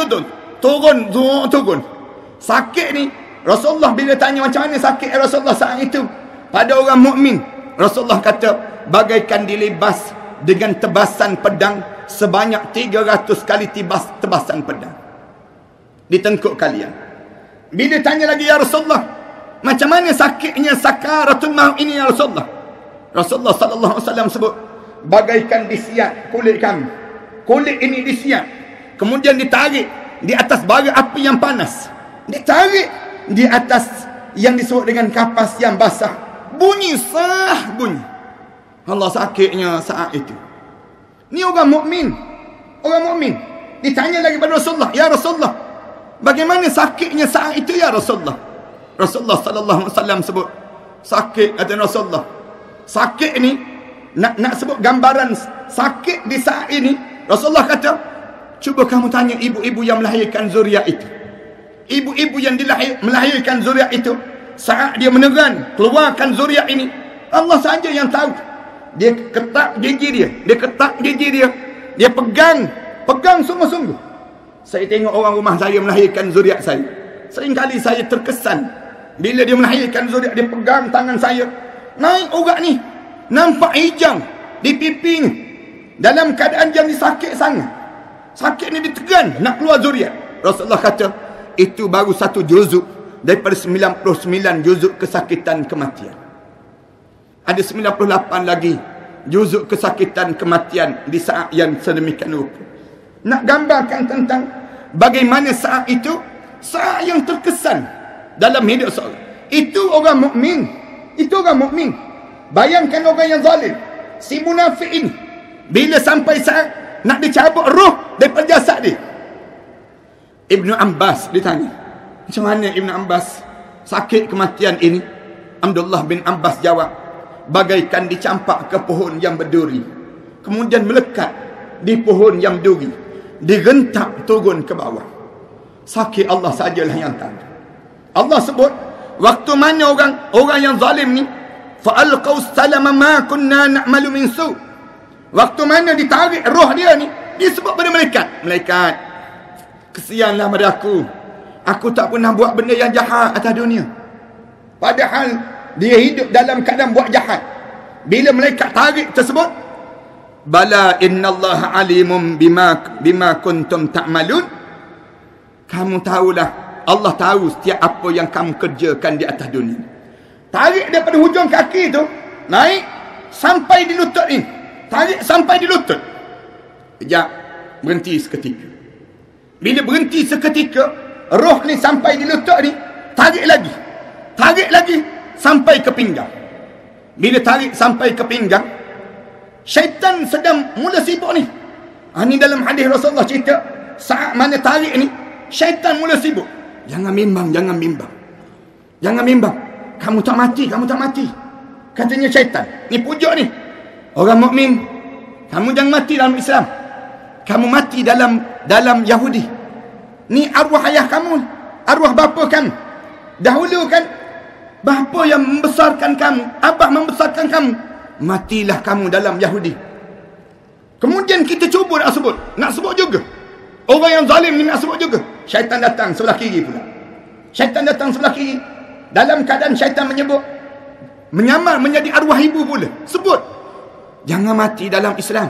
turun. Sakit ni, Rasulullah bila tanya macam mana sakit Rasulullah saat itu pada orang mukmin, Rasulullah kata bagaikan dilibas dengan tebasan pedang sebanyak 300 kali tebasan pedang di tengkuk kalian. Bila tanya lagi, ya Rasulullah, macam mana sakitnya sakaratul maut ini ya Rasulullah? Rasulullah sallallahu alaihi wasallam sebut, bagaikan disiat kulit kami. Kulit ini disiat, kemudian ditarik di atas bara api yang panas, ditarik di atas yang disebut dengan kapas yang basah. Bunyi. Allah sakitnya saat itu. Ni orang mukmin. Ditanya lagi pada Rasulullah, ya Rasulullah, bagaimana sakitnya saat itu ya Rasulullah? Rasulullah sallallahu alaihi wasallam sebut, sakit kata Rasulullah. Sakit ni nak sebut gambaran sakit di saat ini. Rasulullah kata, cuba kamu tanya ibu-ibu yang melahirkan zuriat itu. Ibu-ibu yang melahirkan zuriat itu, saat dia meneran keluarkan zuriat ini, Allah saja yang tahu. Dia ketak gigi dia, dia pegang sungguh-sungguh. Saya tengok orang rumah saya melahirkan zuriat saya. Seringkali saya terkesan bila dia melahirkan zuriat, dia pegang tangan saya, naik urat ni, nampak hijau di pipi ni, dalam keadaan yang disakit sangat. Sakit ni ditegan nak keluar zuriat. Rasulullah kata itu baru satu juzuk daripada 99 juzuk kesakitan kematian. Ada 98 lagi juzuk kesakitan kematian di saat yang sedemikian rupa. Nak gambarkan tentang bagaimana saat itu, saat yang terkesan dalam hidup seorang. Itu orang mukmin. Itu orang mukmin. Bayangkan orang yang zalim, si munafik ini, bila sampai saat nak dicabut roh daripada jasad dia. Ibnu Abbas ditanya, macam mana Ibnu Abbas sakit kematian ini? Abdullah bin Abbas jawab, bagaikan dicampak ke pohon yang berduri, kemudian melekat di pohon yang duri, direntak turun ke bawah. Sakit Allah sajalah yang tahu. Allah sebut waktu mana orang yang zalim ni, fa'alqaw salama ma kunna na'malu min su'. Waktu mana ditarik roh dia ni, disebut pada malaikat, kesianlah pada aku tak pernah buat benda yang jahat atas dunia. Padahal dia hidup dalam keadaan buat jahat. Bila malaikat tarik tersebut, bala innallaha alimum bima kuntum ta'malun. Kamu tahulah, Allah tahu setiap apa yang kamu kerjakan di atas dunia. Tarik daripada hujung kaki tu, naik sampai di lutut ni. Tarik sampai di lutut. Sekejap, berhenti seketika. Bila berhenti seketika, roh ni sampai di lutut ni, tarik lagi sampai ke pinggang. Bila tarik sampai ke pinggang, syaitan sedang mula sibuk ni. Ni dalam hadis Rasulullah cerita, saat mana tarik ni, syaitan mula sibuk. Jangan bimbang. Kamu tak mati. Katanya syaitan. Ni pujuk ni. Orang mukmin, kamu jangan mati dalam Islam. Kamu mati dalam Yahudi. Ni arwah ayah kamu, arwah bapa kamu. Dahulu kan bapa yang membesarkan kamu, abah membesarkan kamu, matilah kamu dalam Yahudi. Kemudian kita cuba nak sebut juga. Orang yang zalim ni nak sebut juga. Syaitan datang sebelah kiri pula. Dalam keadaan syaitan menyamar menjadi arwah ibu pula. Sebut, jangan mati dalam Islam.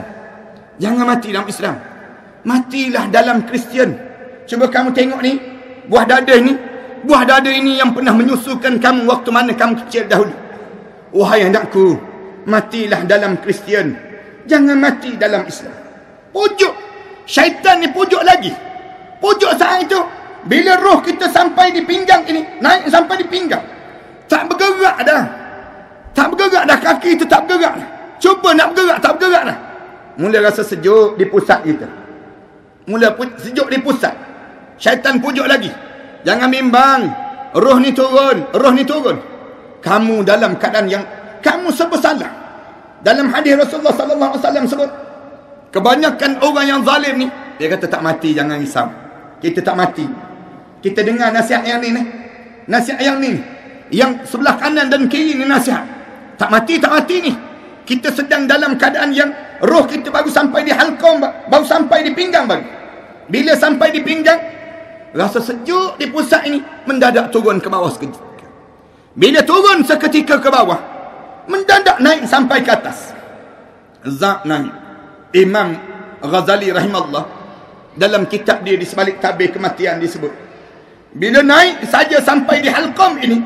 Matilah dalam Kristian. Cuba kamu tengok ni, buah dada ini yang pernah menyusukan kamu waktu mana kamu kecil dahulu. Wahai anakku, matilah dalam Kristian, jangan mati dalam Islam. Pujuk syaitan ni, pujuk lagi. Pujuk saat itu, bila roh kita sampai di pinggang ini, naik sampai di pinggang, tak bergerak dah, kaki itu tak bergerak dah. Cuba nak bergerak, tak bergerak dah. Mula rasa sejuk di pusat kita. Sejuk di pusat. Syaitan pujuk lagi. Jangan bimbang. Roh ni turun. Kamu dalam keadaan yang kamu serba salah. Dalam hadis Rasulullah sallallahu alaihi wasallam sebut, kebanyakan orang yang zalim ni, dia kata tak mati, jangan risau. Kita tak mati. Kita dengar nasihat yang ni. Nasihat yang ni. Yang sebelah kanan dan kiri ni nasihat. Tak mati ni. Kita sedang dalam keadaan yang roh kita baru sampai di halqum, baru sampai di pinggang baru. Bila sampai di pinggang, rasa sejuk di pusat ini, mendadak turun ke bawah seketika. Bila turun seketika ke bawah, mendadak naik sampai ke atas. Zat naik. Imam Ghazali rahimahullah dalam kitab dia di sebalik tabir kematian disebut, bila naik saja sampai di halqum ini,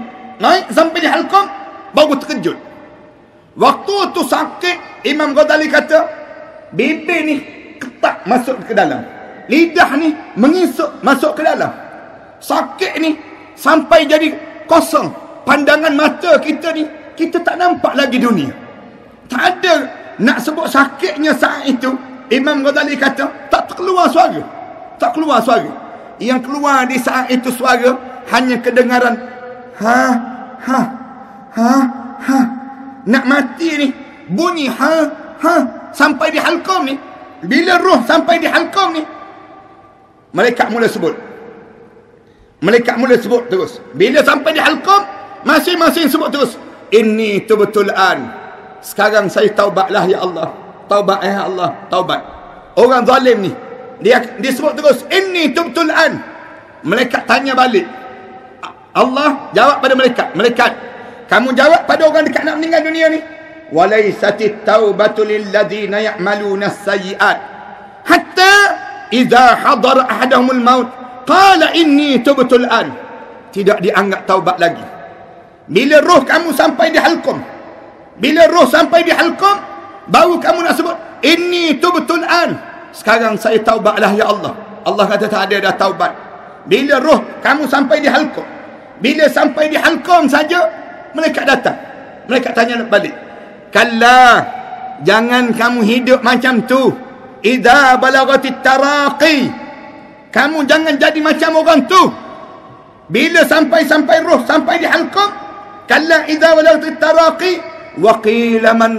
baru terkejut. Waktu tu sakit, Imam Ghazali kata, bibir ni ketak masuk ke dalam, lidah ni mengisuk masuk ke dalam. Sakit ni sampai jadi kosong. Pandangan mata kita ni, kita tak nampak lagi dunia. Tak ada nak sebut sakitnya saat itu. Imam Ghazali kata, tak keluar suara. Yang keluar di saat itu suara hanya kedengaran ha. Nak mati ni, bunyi ha sampai di halqum ni. Bila roh sampai di halqum ni, malaikat mula sebut terus. Bila sampai di halqum, masing-masing sebut terus, inni tubtul an. Sekarang saya taubatlah ya Allah. Taubat ya Allah, taubat. Orang zalim ni, dia sebut terus, inni tubtul an. Malaikat tanya balik, Allah jawab pada malaikat, kamu jawab pada orang dekat nak meninggal dunia ni. Walaisatit taubatu lilladzina ya'maluna as-sayyi'at hatta idza hadara ahaduhumul maut qala inni tubtu al-an. Tidak dianggap taubat lagi. Bila roh kamu sampai di halqum, baru kamu nak sebut inni tubtu al-an. Sekarang saya taubatlah ya Allah. Allah kata tak ada dah taubat. Bila roh kamu sampai di halqum, bila sampai di halqum saja, malaikat datang. Malaikat tanya balik. Kalla, jangan kamu hidup macam tu. Idza balagatit taraqi, kamu jangan jadi macam orang tu. Bila sampai roh sampai di halqum, kalla idza balagatit taraqi wa qila man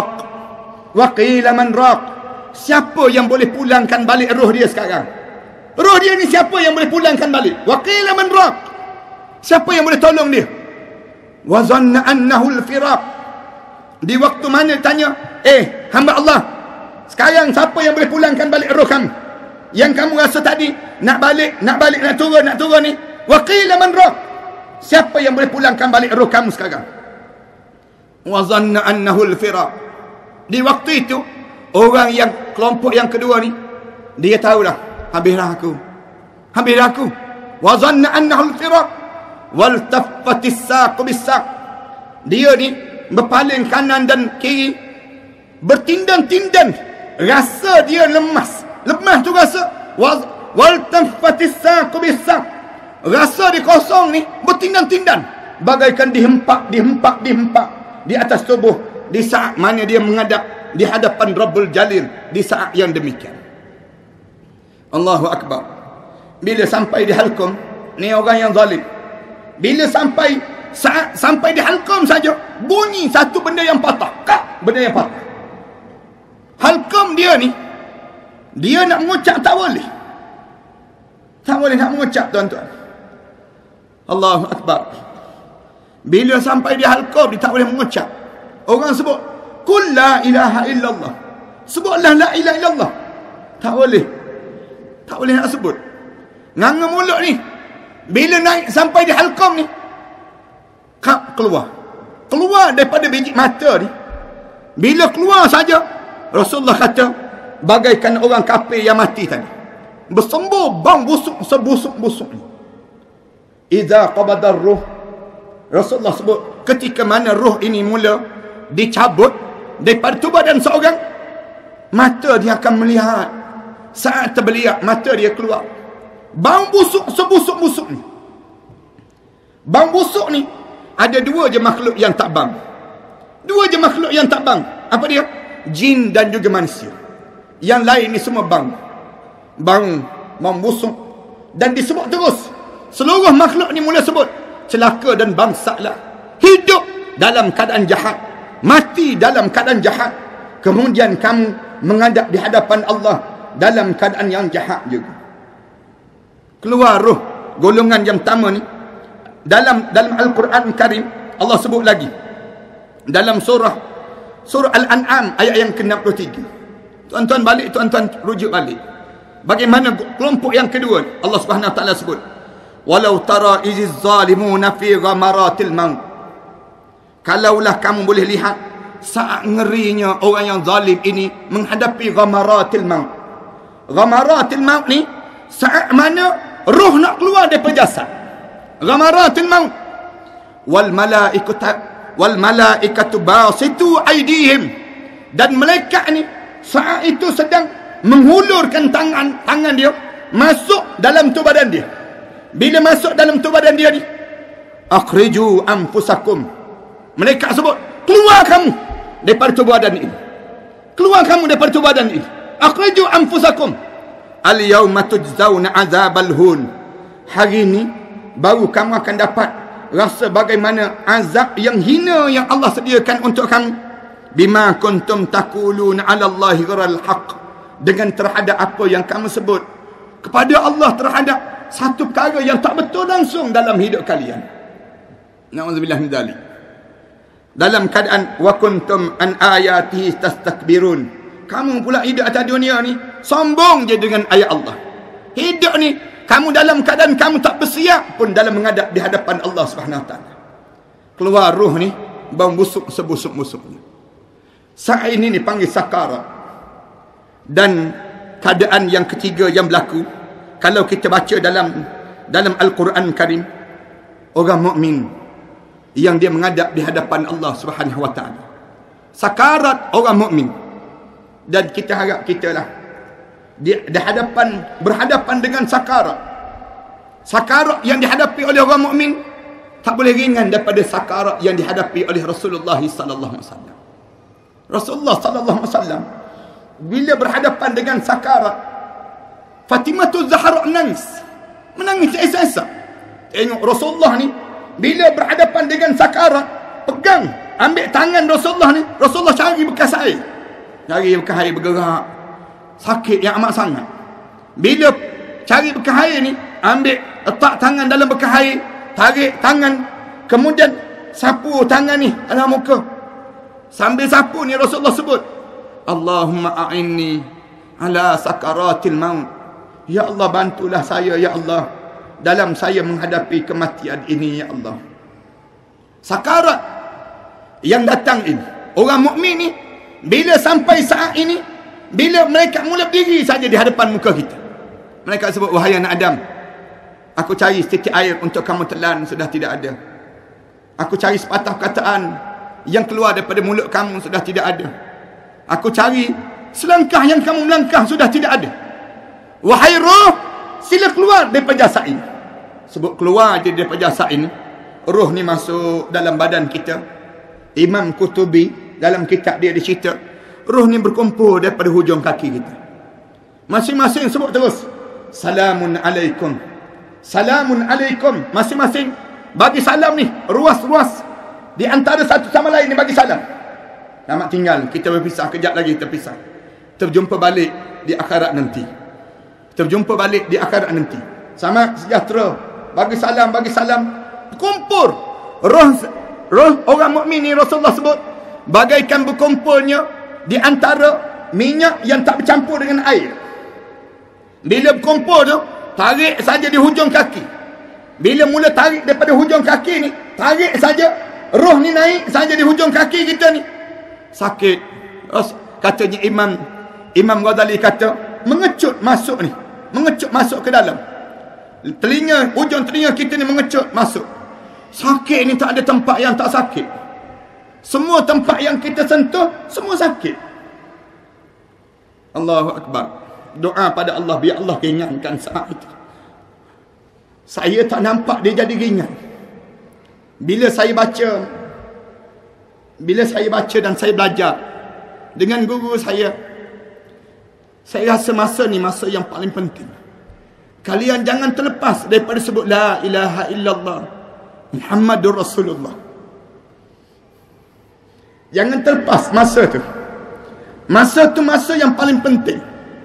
raq. Siapa yang boleh pulangkan balik roh dia sekarang? Roh dia ni siapa yang boleh pulangkan balik? Wa qila man raq. Siapa yang boleh tolong dia? Wa zanna annahu al-firaq. Di waktu mana tanya, hamba Allah, sekarang siapa yang boleh pulangkan balik roh kamu? Yang kamu rasa tadi nak turun ni. Wa qila man raq. Siapa yang boleh pulangkan balik roh kamu sekarang? Wa zanna annahu al-firaq. Di waktu itu, orang yang kelompok yang kedua ni, dia tahulah, habislah aku. Wa zanna annahu al-firaq. Wal taffatis saq bis-saq. Dia ni berpaling kanan dan kiri, bertindang-tindang, rasa dia lemas tu rasa. Wal taffatis saq bis-saq. Rasa dia kosong ni bertindang-tindang, bagaikan dihempak di atas tubuh di saat mana dia menghadap di hadapan Rabbul Jalil di saat yang demikian. Allahu Akbar. Bila sampai di halqum, ni orang yang zalim. Bila sampai di halqum saja, bunyi satu benda yang patah. Benda yang patah. Halqum dia ni, dia nak mengucap tak boleh. Tak boleh nak mengucap, tuan-tuan. Allahu Akbar. Bila sampai di halqum, dia tak boleh mengucap. Orang sebut, Qul la ilaha illallah. Sebutlah la ilaha illallah. Tak boleh. Tak boleh nak sebut. Nganga mulut ni. Bila naik sampai di halqum ni, keluar daripada biji mata ni. Bila keluar saja, Rasulullah kata bagaikan orang kafir yang mati tadi, bersembur bang busuk sebusuk-busuk ni. Idza qabada ruh, Rasulullah sebut ketika mana roh ini mula dicabut daripada tubuh dan seorang, mata dia akan melihat. Saat terbeliak mata dia keluar bang busuk sebusuk-busuk ni. Bang busuk ni ada dua je makhluk yang tak bang. Apa dia? Jin dan juga manusia. Yang lain ni semua bang busuk. Dan disebut terus, seluruh makhluk ni mula sebut, celaka dan bangsalah. Hidup dalam keadaan jahat, mati dalam keadaan jahat. Kemudian kamu menghadap di hadapan Allah dalam keadaan yang jahat juga. Keluar roh golongan yang pertama ni. Dalam Al-Quran Karim, Allah sebut lagi dalam surah Al-An'am ayat yang ke-63. Tuan-tuan rujuk balik. Bagaimana kelompok yang kedua? Allah Subhanahu Wa Taala sebut, walau tara iziz zalimuna fi ghamaratil maut. Kalaulah kamu boleh lihat saat ngerinya orang yang zalim ini menghadapi ghamaratil maut. Ghamaratil maut ni saat mana roh nak keluar daripada jasad. Ghamaratil maut. Wal malaikatu basitu aydihim. Dan malaikat ni saat itu sedang menghulurkan tangan dia masuk dalam tubuh badan dia. Bila masuk dalam tubuh badan dia ni, akhriju anfusakum. Malaikat sebut, keluar kamu daripada tubuh badan ini. Keluar kamu daripada tubuh badan ini. Akhriju anfusakum. Al-yawma tujzauna azabal hun. Hari ini baru kamu akan dapat rasa bagaimana azab yang hina yang Allah sediakan untuk kamu. Bima kuntum taquluna 'ala Allahi ghairal haqq. Dengan terhadap apa yang kamu sebut kepada Allah terhadap satu perkara yang tak betul langsung dalam hidup kalian. Na'udzubillah min dzalik. Dalam keadaan wa kuntum an ayatihi tastakbirun. Kamu pula hidup atas dunia ni sombong je dengan ayat Allah. Hidup ni kamu dalam keadaan kamu tak bersiap pun dalam menghadap di hadapan Allah Subhanahu Wa Taala. Keluar roh ni, bau busuk sebusuk-busuknya. Saat ini ni panggil sakarat. Dan keadaan yang ketiga yang berlaku, kalau kita baca dalam Al-Quran Karim, orang mukmin yang dia menghadap di hadapan Allah Subhanahu Wa Taala. Sakarat orang mukmin. Dan kita harap kita lah berhadapan dengan sakarat. Sakarat yang dihadapi oleh orang mukmin tak boleh ringan daripada sakarat yang dihadapi oleh Rasulullah sallallahu alaihi wasallam. Rasulullah sallallahu alaihi wasallam bila berhadapan dengan sakarat, Fatimah Zahra menangis esa-esa. Tengok Rasulullah ni bila berhadapan dengan sakarat, pegang, ambil tangan Rasulullah ni, Rasulullah cari bekas air. Cari bekas air bergerak. Sakit yang amat sangat. Bila cari bekas air ni, ambil, letak tangan dalam bekas air, tarik tangan, kemudian sapu tangan ni dalam muka. Sambil sapu ni Rasulullah sebut, Allahumma a'inni ala sakaratil maut. Ya Allah, bantulah saya ya Allah dalam saya menghadapi kematian ini ya Allah. Sakarat yang datang ini, orang mukmin ni bila sampai saat ini, bila mereka mula berdiri saja di hadapan muka kita, mereka sebut, wahai anak Adam, aku cari setitik air untuk kamu telan, sudah tidak ada. Aku cari sepatah perkataan yang keluar daripada mulut kamu, sudah tidak ada. Aku cari selangkah yang kamu melangkah, sudah tidak ada. Wahai roh, sila keluar daripada jasad ini. Sebut keluar je daripada jasad ini, roh ni masuk dalam badan kita. Imam Qutubi dalam kitab dia cerita, roh ni berkumpul daripada hujung kaki kita. Masing-masing sebut terus, salamun alaikum, salamun alaikum. Masing-masing bagi salam ni, ruas-ruas di antara satu sama lain ni bagi salam. Selamat tinggal, kita berpisah, kejap lagi kita pisah. Terjumpa balik di akhirat nanti. Terjumpa balik di akhirat nanti. Sama sejahtera, bagi salam, bagi salam. Kumpul roh orang mukmin ni, Rasulullah sebut bagaikan berkumpulnya di antara minyak yang tak bercampur dengan air. Bila berkumpul tu, tarik saja di hujung kaki. Bila mula tarik daripada hujung kaki ni, tarik saja, roh ni naik saja di hujung kaki kita ni, sakit. Katanya Imam Ghazali kata, mengecut masuk ni, mengecut masuk ke dalam telinga, hujung telinga kita ni mengecut masuk. Sakit ni tak ada tempat yang tak sakit. Semua tempat yang kita sentuh, semua sakit. Allahu Akbar. Doa pada Allah, biar Allah ringankan saat itu. Saya tak nampak dia jadi ringan. Bila saya baca dan saya belajar dengan guru saya rasa masa ni masa yang paling penting. Kalian jangan terlepas daripada sebut la ilaha illallah Muhammadur Rasulullah. Jangan terlepas masa tu. Masa tu masa yang paling penting.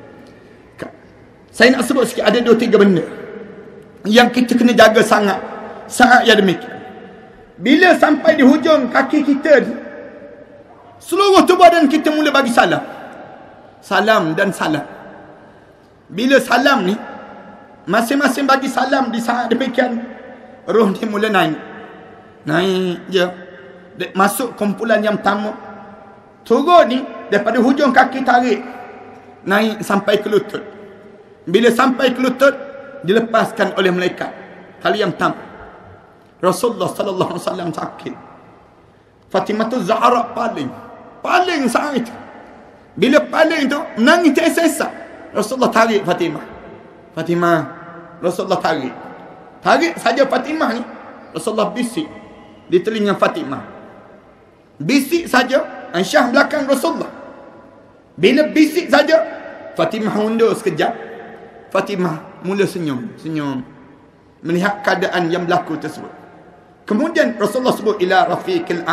Saya nak sebut sikit, ada 2-3 benda yang kita kena jaga sangat saat yang demikian. Bila sampai di hujung kaki kita ni, seluruh tubuh badan kita mula bagi salam. Salam dan salam. Bila salam ni, masing-masing bagi salam di saat demikian, roh ni mula naik. Naik je. Masuk kumpulan yang pertama. Turun ni, daripada hujung kaki tarik, naik sampai ke lutut. Bila sampai ke lutut, dilepaskan oleh malaikat. Kali yang pertama, Rasulullah sallallahu alaihi wasallam sakit. Fatimah Zahra paling saat itu. Bila paling tu menangis tersesak, Rasulullah tarik Fatimah. Rasulullah tarik saja Fatimah ni. Rasulullah bisik di telinga Fatimah. Bisik saja, Aisyah belakang Rasulullah. Bila bisik saja, Fatimah mundur sekejap. Fatimah mula senyum melihat keadaan yang berlaku tersebut. Kemudian Rasulullah sebut ila rafiqil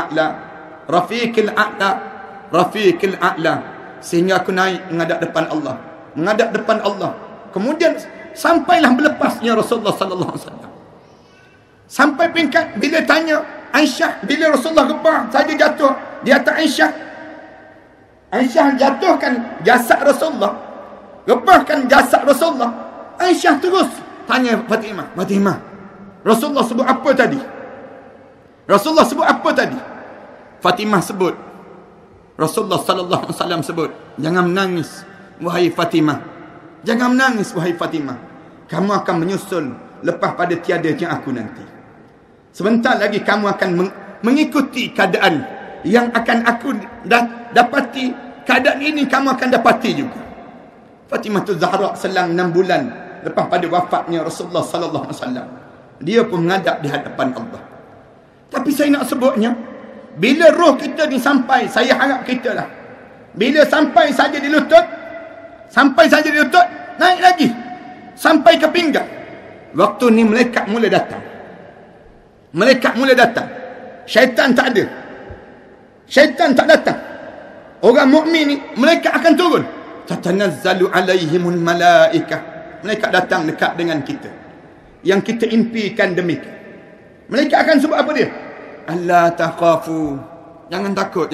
a'la, sehingga aku naik menghadap depan Allah. Kemudian sampailah berlepasnya Rasulullah sallallahu alaihi wasallam. Sampai peringkat bila tanya Aisyah, bila Rasulullah rebah saja jatuh di atas Aisyah jatuhkan jasad Rasulullah, rebahkan jasad Rasulullah. Aisyah terus tanya Fatimah, Fatimah, Rasulullah sebut apa tadi? Rasulullah sebut apa tadi? Fatimah sebut, Rasulullah sallallahu alaihi wasallam sebut, jangan menangis wahai Fatimah. Jangan menangis wahai Fatimah. Kamu akan menyusul lepas pada tiadanya aku nanti. Sebentar lagi kamu akan mengikuti keadaan yang akan aku dapati. Keadaan ini kamu akan dapati juga. Fatimah tu Zahra selang 6 bulan lepas pada wafatnya Rasulullah sallallahu alaihi wasallam, dia pun menghadap di hadapan Allah. Tapi saya nak sebutnya, bila roh kita ni sampai, saya harap kita lah, bila sampai saja di lutut, naik lagi sampai ke pinggang. Waktu ni malaikat mula datang. Syaitan tak ada. Syaitan tak datang. Orang mukmin ni, malaikat akan turun. Tatanazzalu alaihimul malaikah. Malaikat datang dekat dengan kita, yang kita impikan demikian. Malaikat akan sebut apa dia? Allah takhafu. Jangan takut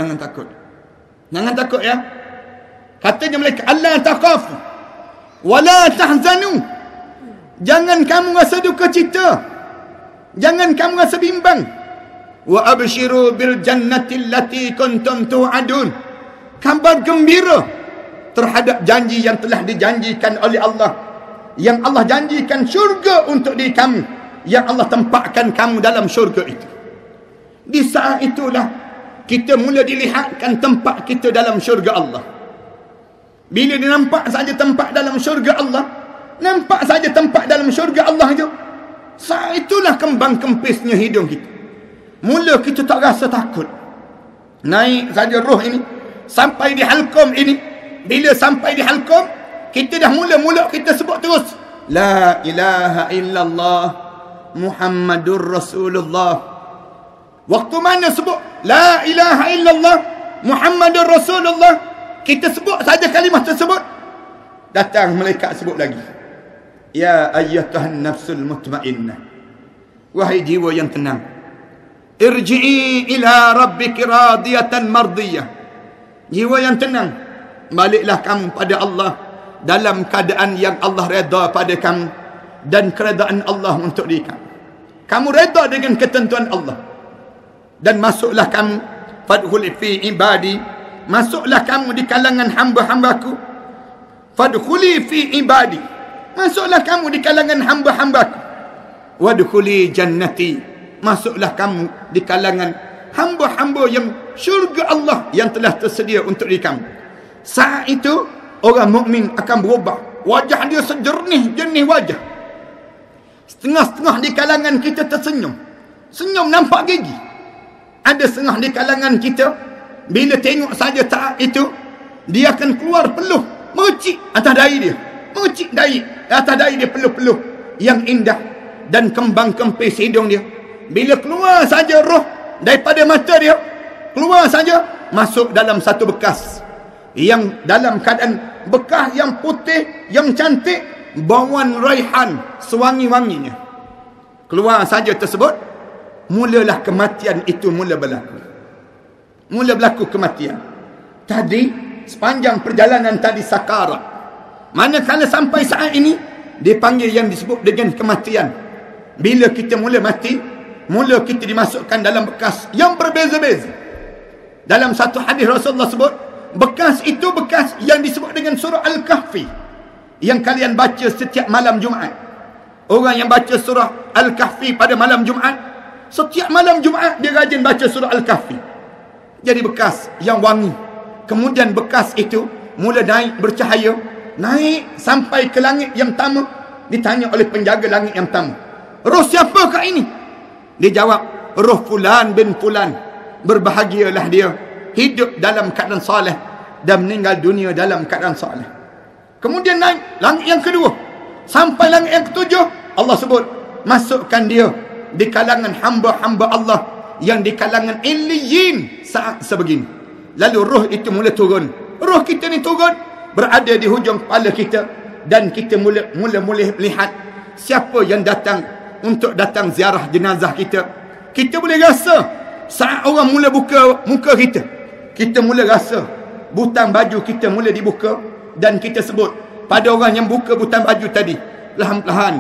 ya. Katanya malaikat, Allah takhafu wala tahzanu. Jangan kamu rasa duka cita, jangan kamu rasa bimbang. Wa abshiru bil jannati allati kuntum tu'adun. Kabar gembira terhadap janji yang telah dijanjikan oleh Allah, yang Allah janjikan syurga untuk diri kamu, yang Allah tempatkan kamu dalam syurga itu. Di saat itulah kita mula dilihatkan tempat kita dalam syurga Allah. Bila dia nampak saja tempat dalam syurga Allah, nampak saja tempat dalam syurga Allah je, saat itulah kembang kempisnya hidung kita. Mula kita tak rasa takut. Naik saja roh ini sampai di halqum ini. Bila sampai di halqum, kita dah mula kita sebut terus, la ilaha illallah Muhammadur Rasulullah. Waktu mana sebut la ilaha illallah Muhammadur Rasulullah, kita sebut saja kalimah tersebut, datang malaikat sebut lagi, ya ayyatuhan nafsul mutmainnah, wahai jiwa yang tenang, irji'i ila rabbiki radiyatan mardiyah. Jiwa yang tenang, baliklah kamu pada Allah dalam keadaan yang Allah redha pada kamu, dan keredaan Allah untuk diri kamu. Kamu redha dengan ketentuan Allah, dan masuklah kamu fadkhuli fi ibadi, masuklah kamu di kalangan hamba-hambaku. Fadkhuli fi ibadi, masuklah kamu di kalangan hamba-hambaku. Wadkhuli jannati, masuklah kamu di kalangan hamba-hamba yang syurga Allah yang telah tersedia untuk diri kamu. Saat itu orang mukmin akan berubah, wajah dia sejernih wajah. Setengah-setengah di kalangan kita tersenyum, senyum nampak gigi. Ada setengah di kalangan kita, bila tengok saja saat itu, dia akan keluar peluh, mercik atas dahi dia, mercik dahi atas dahi dia, peluh-peluh yang indah, dan kembang kempis hidung dia. Bila keluar saja roh daripada mata dia, keluar saja, masuk dalam satu bekas, yang dalam keadaan bekas yang putih, yang cantik, bauan raihan, sewangi-wanginya. Keluar saja tersebut, mulalah kematian itu mula berlaku kematian. Tadi sepanjang perjalanan tadi sakarat, manakala sampai saat ini dipanggil yang disebut dengan kematian. Bila kita mula mati, mula kita dimasukkan dalam bekas yang berbeza-beza. Dalam satu hadis Rasulullah sebut, bekas itu bekas yang disebut dengan surah Al-Kahfi, yang kalian baca setiap malam Jumaat. Orang yang baca surah Al-Kahfi pada malam Jumaat, setiap malam Jumaat dia rajin baca surah Al-Kahfi. Jadi bekas yang wangi. Kemudian bekas itu mula naik bercahaya, naik sampai ke langit yang pertama. Ditanya oleh penjaga langit yang pertama, roh siapakah ini? Dia jawab, roh fulan bin fulan. Berbahagialah dia, hidup dalam keadaan soleh dan meninggal dunia dalam keadaan soleh. Kemudian naik langit yang kedua, sampai langit yang ketujuh. Allah sebut, masukkan dia di kalangan hamba-hamba Allah yang di kalangan illiyin saat sebegini. Lalu roh itu mula turun. Roh kita ni turun, berada di hujung kepala kita, dan kita mula melihat siapa yang datang untuk datang ziarah jenazah kita. Kita boleh rasa saat orang mula buka muka kita, kita mula rasa butang baju kita mula dibuka, dan kita sebut pada orang yang buka butang baju tadi, perlahan-perlahan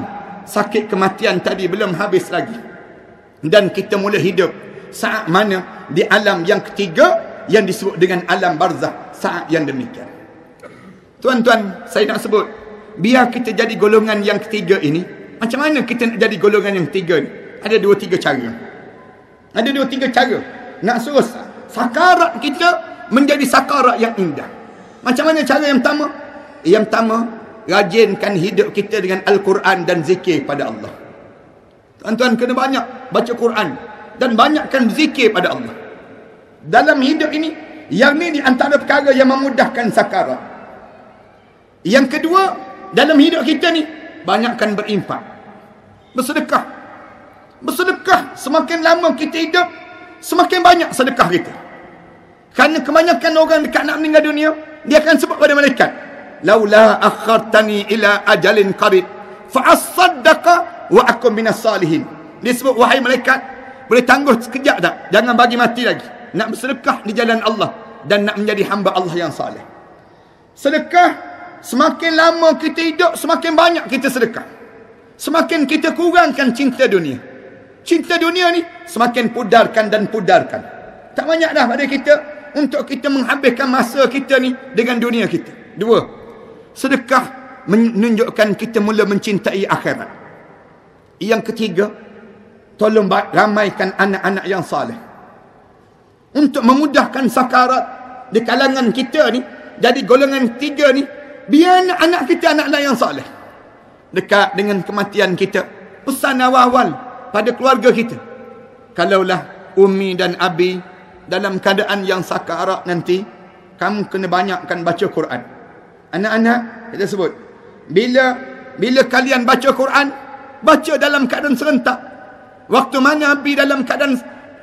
sakit kematian tadi belum habis lagi. Dan kita mula hidup saat mana di alam yang ketiga yang disebut dengan alam barzakh, saat yang demikian. Tuan-tuan, saya nak sebut, biar kita jadi golongan yang ketiga ini, macam mana kita nak jadi golongan yang ketiga ni? Ada 2-3 cara. Ada 2-3 cara nak suruh sakarat kita menjadi sakarat yang indah. Macam mana cara yang pertama? Yang pertama, rajinkan hidup kita dengan Al-Quran dan zikir pada Allah. Tuan-tuan kena banyak baca Quran dan banyakkan zikir pada Allah. Dalam hidup ini, yang ni di antara perkara yang memudahkan sakarat. Yang kedua, dalam hidup kita ni, banyakkan berinfak. Bersedekah. Bersedekah. Semakin lama kita hidup, semakin banyak sedekah kita. Kerana kebanyakan orang dekat nak meninggal dunia, dia akan sebut pada malaikat, laula akhartani ila ajalin qarib fa asaddaqa wa akum minas salihin. Dia sebut, wahai malaikat, boleh tangguh sekejap tak? Jangan bagi mati lagi. Nak bersedekah di jalan Allah dan nak menjadi hamba Allah yang saleh. Sedekah, semakin lama kita hidup, semakin banyak kita sedekah. Semakin kita kurangkan cinta dunia. Cinta dunia ni semakin pudarkan dan pudarkan. Tak banyak dah pada kita untuk kita menghabiskan masa kita ni dengan dunia kita. 2, sedekah menunjukkan kita mula mencintai akhirat. Yang ketiga, tolong ramaikan anak-anak yang saleh. Untuk memudahkan sakarat di kalangan kita ni, jadi golongan ketiga ni, biar anak-anak kita anak-anak yang saleh. Dekat dengan kematian kita, pesan awal-awal pada keluarga kita, kalaulah Umi dan Abi dalam keadaan yang sakarat nanti, kamu kena banyakkan baca Quran. Anak-anak, kita sebut, bila kalian baca Quran, baca dalam keadaan serentak. Waktu mana Abi dalam keadaan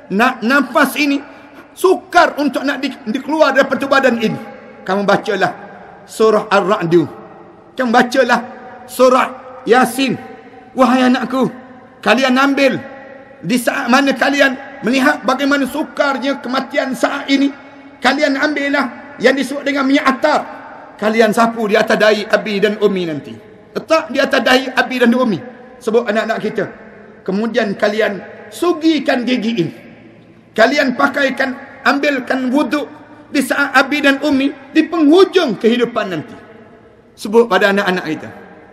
nafas ini sukar untuk nak dikeluar daripada badan ini, kamu bacalah surah Ar-Ra'du, kamu bacalah surah Yasin. Wahai anakku, kalian ambil di saat mana kalian melihat bagaimana sukarnya kematian saat ini, kalian ambillah yang disebut dengan minyak atar, kalian sapu di atas dahi Abi dan Umi nanti. Letak di atas dahi Abi dan Umi, sebut anak-anak kita. Kemudian kalian sugikan gigi ini. Kalian pakaikan, ambilkan wuduk di saat Abi dan Umi di penghujung kehidupan nanti. Sebut pada anak-anak kita.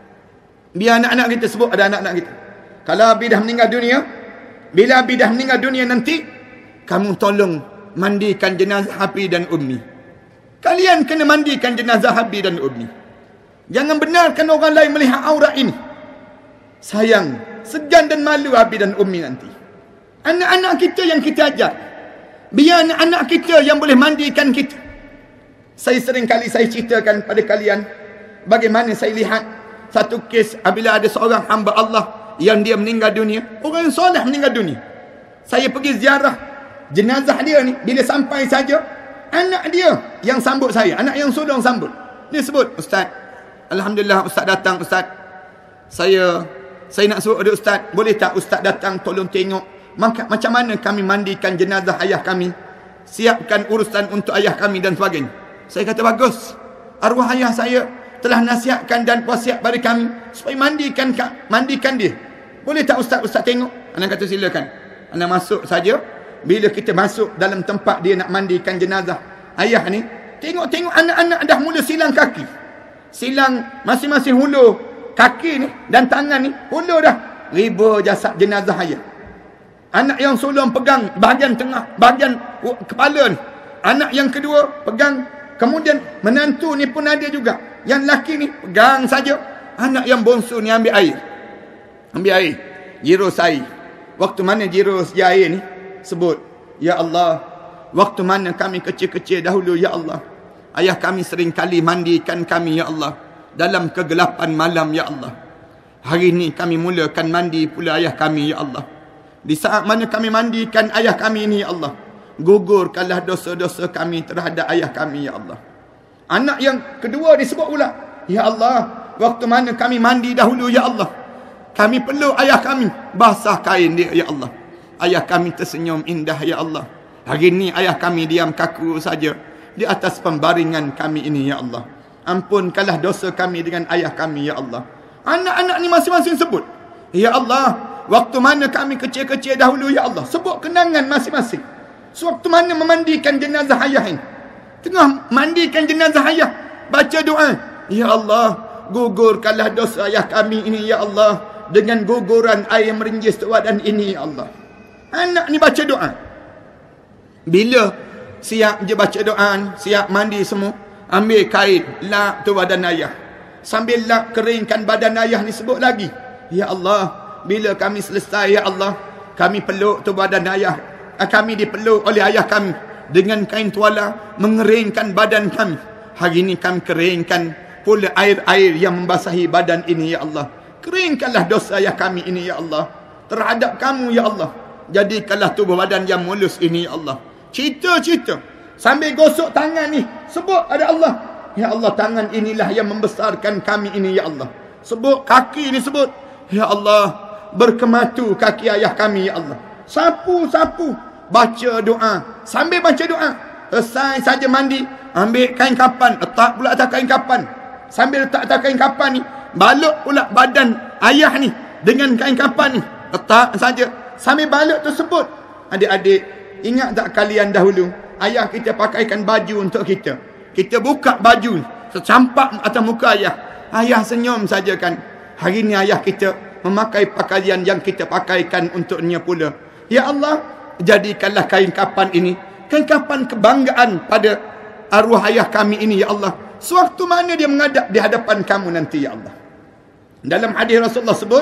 Biar anak-anak kita sebut pada anak-anak kita. Kalau Abi dah meninggal dunia, bila Abi dah meninggal dunia nanti, kamu tolong mandikan jenazah Abi dan Umi. Kalian kena mandikan jenazah Abi dan Umi. Jangan benarkan orang lain melihat aurat ini. Sayang, segan dan malu Abi dan Umi nanti. Anak-anak kita yang kita ajar. Biar anak-anak kita yang boleh mandikan kita. Saya sering kali saya ceritakan pada kalian bagaimana saya lihat satu kes apabila ada seorang hamba Allah yang dia meninggal dunia. Orang yang soleh meninggal dunia. Saya pergi ziarah jenazah dia ni. Bila sampai saja, anak dia yang sambut saya. Anak yang sulung sambut. Dia sebut, Ustaz, alhamdulillah Ustaz datang, Ustaz. Saya nak suruh dia, Ustaz, boleh tak Ustaz datang tolong tengok macam mana kami mandikan jenazah ayah kami, siapkan urusan untuk ayah kami dan sebagainya. Saya kata, bagus. Arwah ayah saya telah nasihatkan dan wasiat pada kami supaya mandikan dia. Boleh tak Ustaz tengok? Anak kata, silakan. Anak masuk saja. Bila kita masuk dalam tempat dia nak mandikan jenazah ayah ni, tengok anak-anak dah mula silang kaki. Silang masing-masing hulu kaki ni dan tangan ni, hulu dah riba jasad jenazah ayah. Anak yang sulung pegang bahagian tengah, bahagian kepala ni. Anak yang kedua pegang. Kemudian menantu ni pun ada juga. Yang laki ni pegang saja. Anak yang bongsu ni ambil air. Ambil air. Jirus air. Waktu mana jirus air ni, sebut, ya Allah, waktu mana kami kecil-kecil dahulu, ya Allah, ayah kami sering kali mandikan kami, ya Allah, dalam kegelapan malam, ya Allah. Hari ni kami mulakan mandi pula ayah kami, ya Allah. Di saat mana kami mandikan ayah kami ini, ya Allah, gugurkanlah dosa-dosa kami terhadap ayah kami, ya Allah. Anak yang kedua disebut pula, ya Allah, waktu mana kami mandi dahulu, ya Allah, kami peluk ayah kami, basah kain dia, ya Allah. Ayah kami tersenyum indah, ya Allah. Hari ini ayah kami diam kaku saja di atas pembaringan kami ini, ya Allah. Ampunkanlah dosa kami dengan ayah kami, ya Allah. Anak-anak ni masing-masing sebut. Ya Allah, waktu mana kami kecil-kecil dahulu, ya Allah, sebut kenangan masing-masing. Sewaktu mana memandikan jenazah ayah ini, tengah mandikan jenazah ayah, baca doa, ya Allah, gugurkanlah dosa ayah kami ini, ya Allah, dengan guguran air merinjis badan ini, ya Allah. Anak ni baca doa. Bila siap je baca doa, siap mandi semua, ambil kain, lap tu badan ayah. Sambil lap keringkan badan ayah ni, sebut lagi, ya Allah, bila kami selesai, ya Allah, kami peluk tu badan ayah, kami dipeluk oleh ayah kami dengan kain tuala, mengeringkan badan kami. Hari ini kami keringkan pula air-air yang membasahi badan ini, ya Allah. Keringkanlah dosa ayah kami ini, ya Allah, terhadap kamu, ya Allah. Jadikanlah tubuh badan yang mulus ini, ya Allah. Cerita-cerita sambil gosok tangan ni, sebut ada Allah, ya Allah, tangan inilah yang membesarkan kami ini, ya Allah. Sebut kaki ni, sebut, ya Allah, berkematu kaki ayah kami, ya Allah. Sapu-sapu, baca doa. Sambil baca doa, selesai saja mandi, ambil kain kapan, letak pula atas kain kapan. Sambil letak atas kain kapan ni, balut pula badan ayah ni dengan kain kapan ni, letak saja. Sambil balut tersebut, adik-adik, ingat tak kalian dahulu, ayah kita pakaikan baju untuk kita. Kita buka baju, secampak atas muka ayah. Ayah senyum saja kan. Hari ni ayah kita memakai pakaian yang kita pakaikan untuknya pula. Ya Allah, jadikanlah kain kapan ini kain kapan kebanggaan pada arwah ayah kami ini, ya Allah. Sewaktu mana dia menghadap di hadapan kamu nanti, ya Allah. Dalam hadis Rasulullah sebut,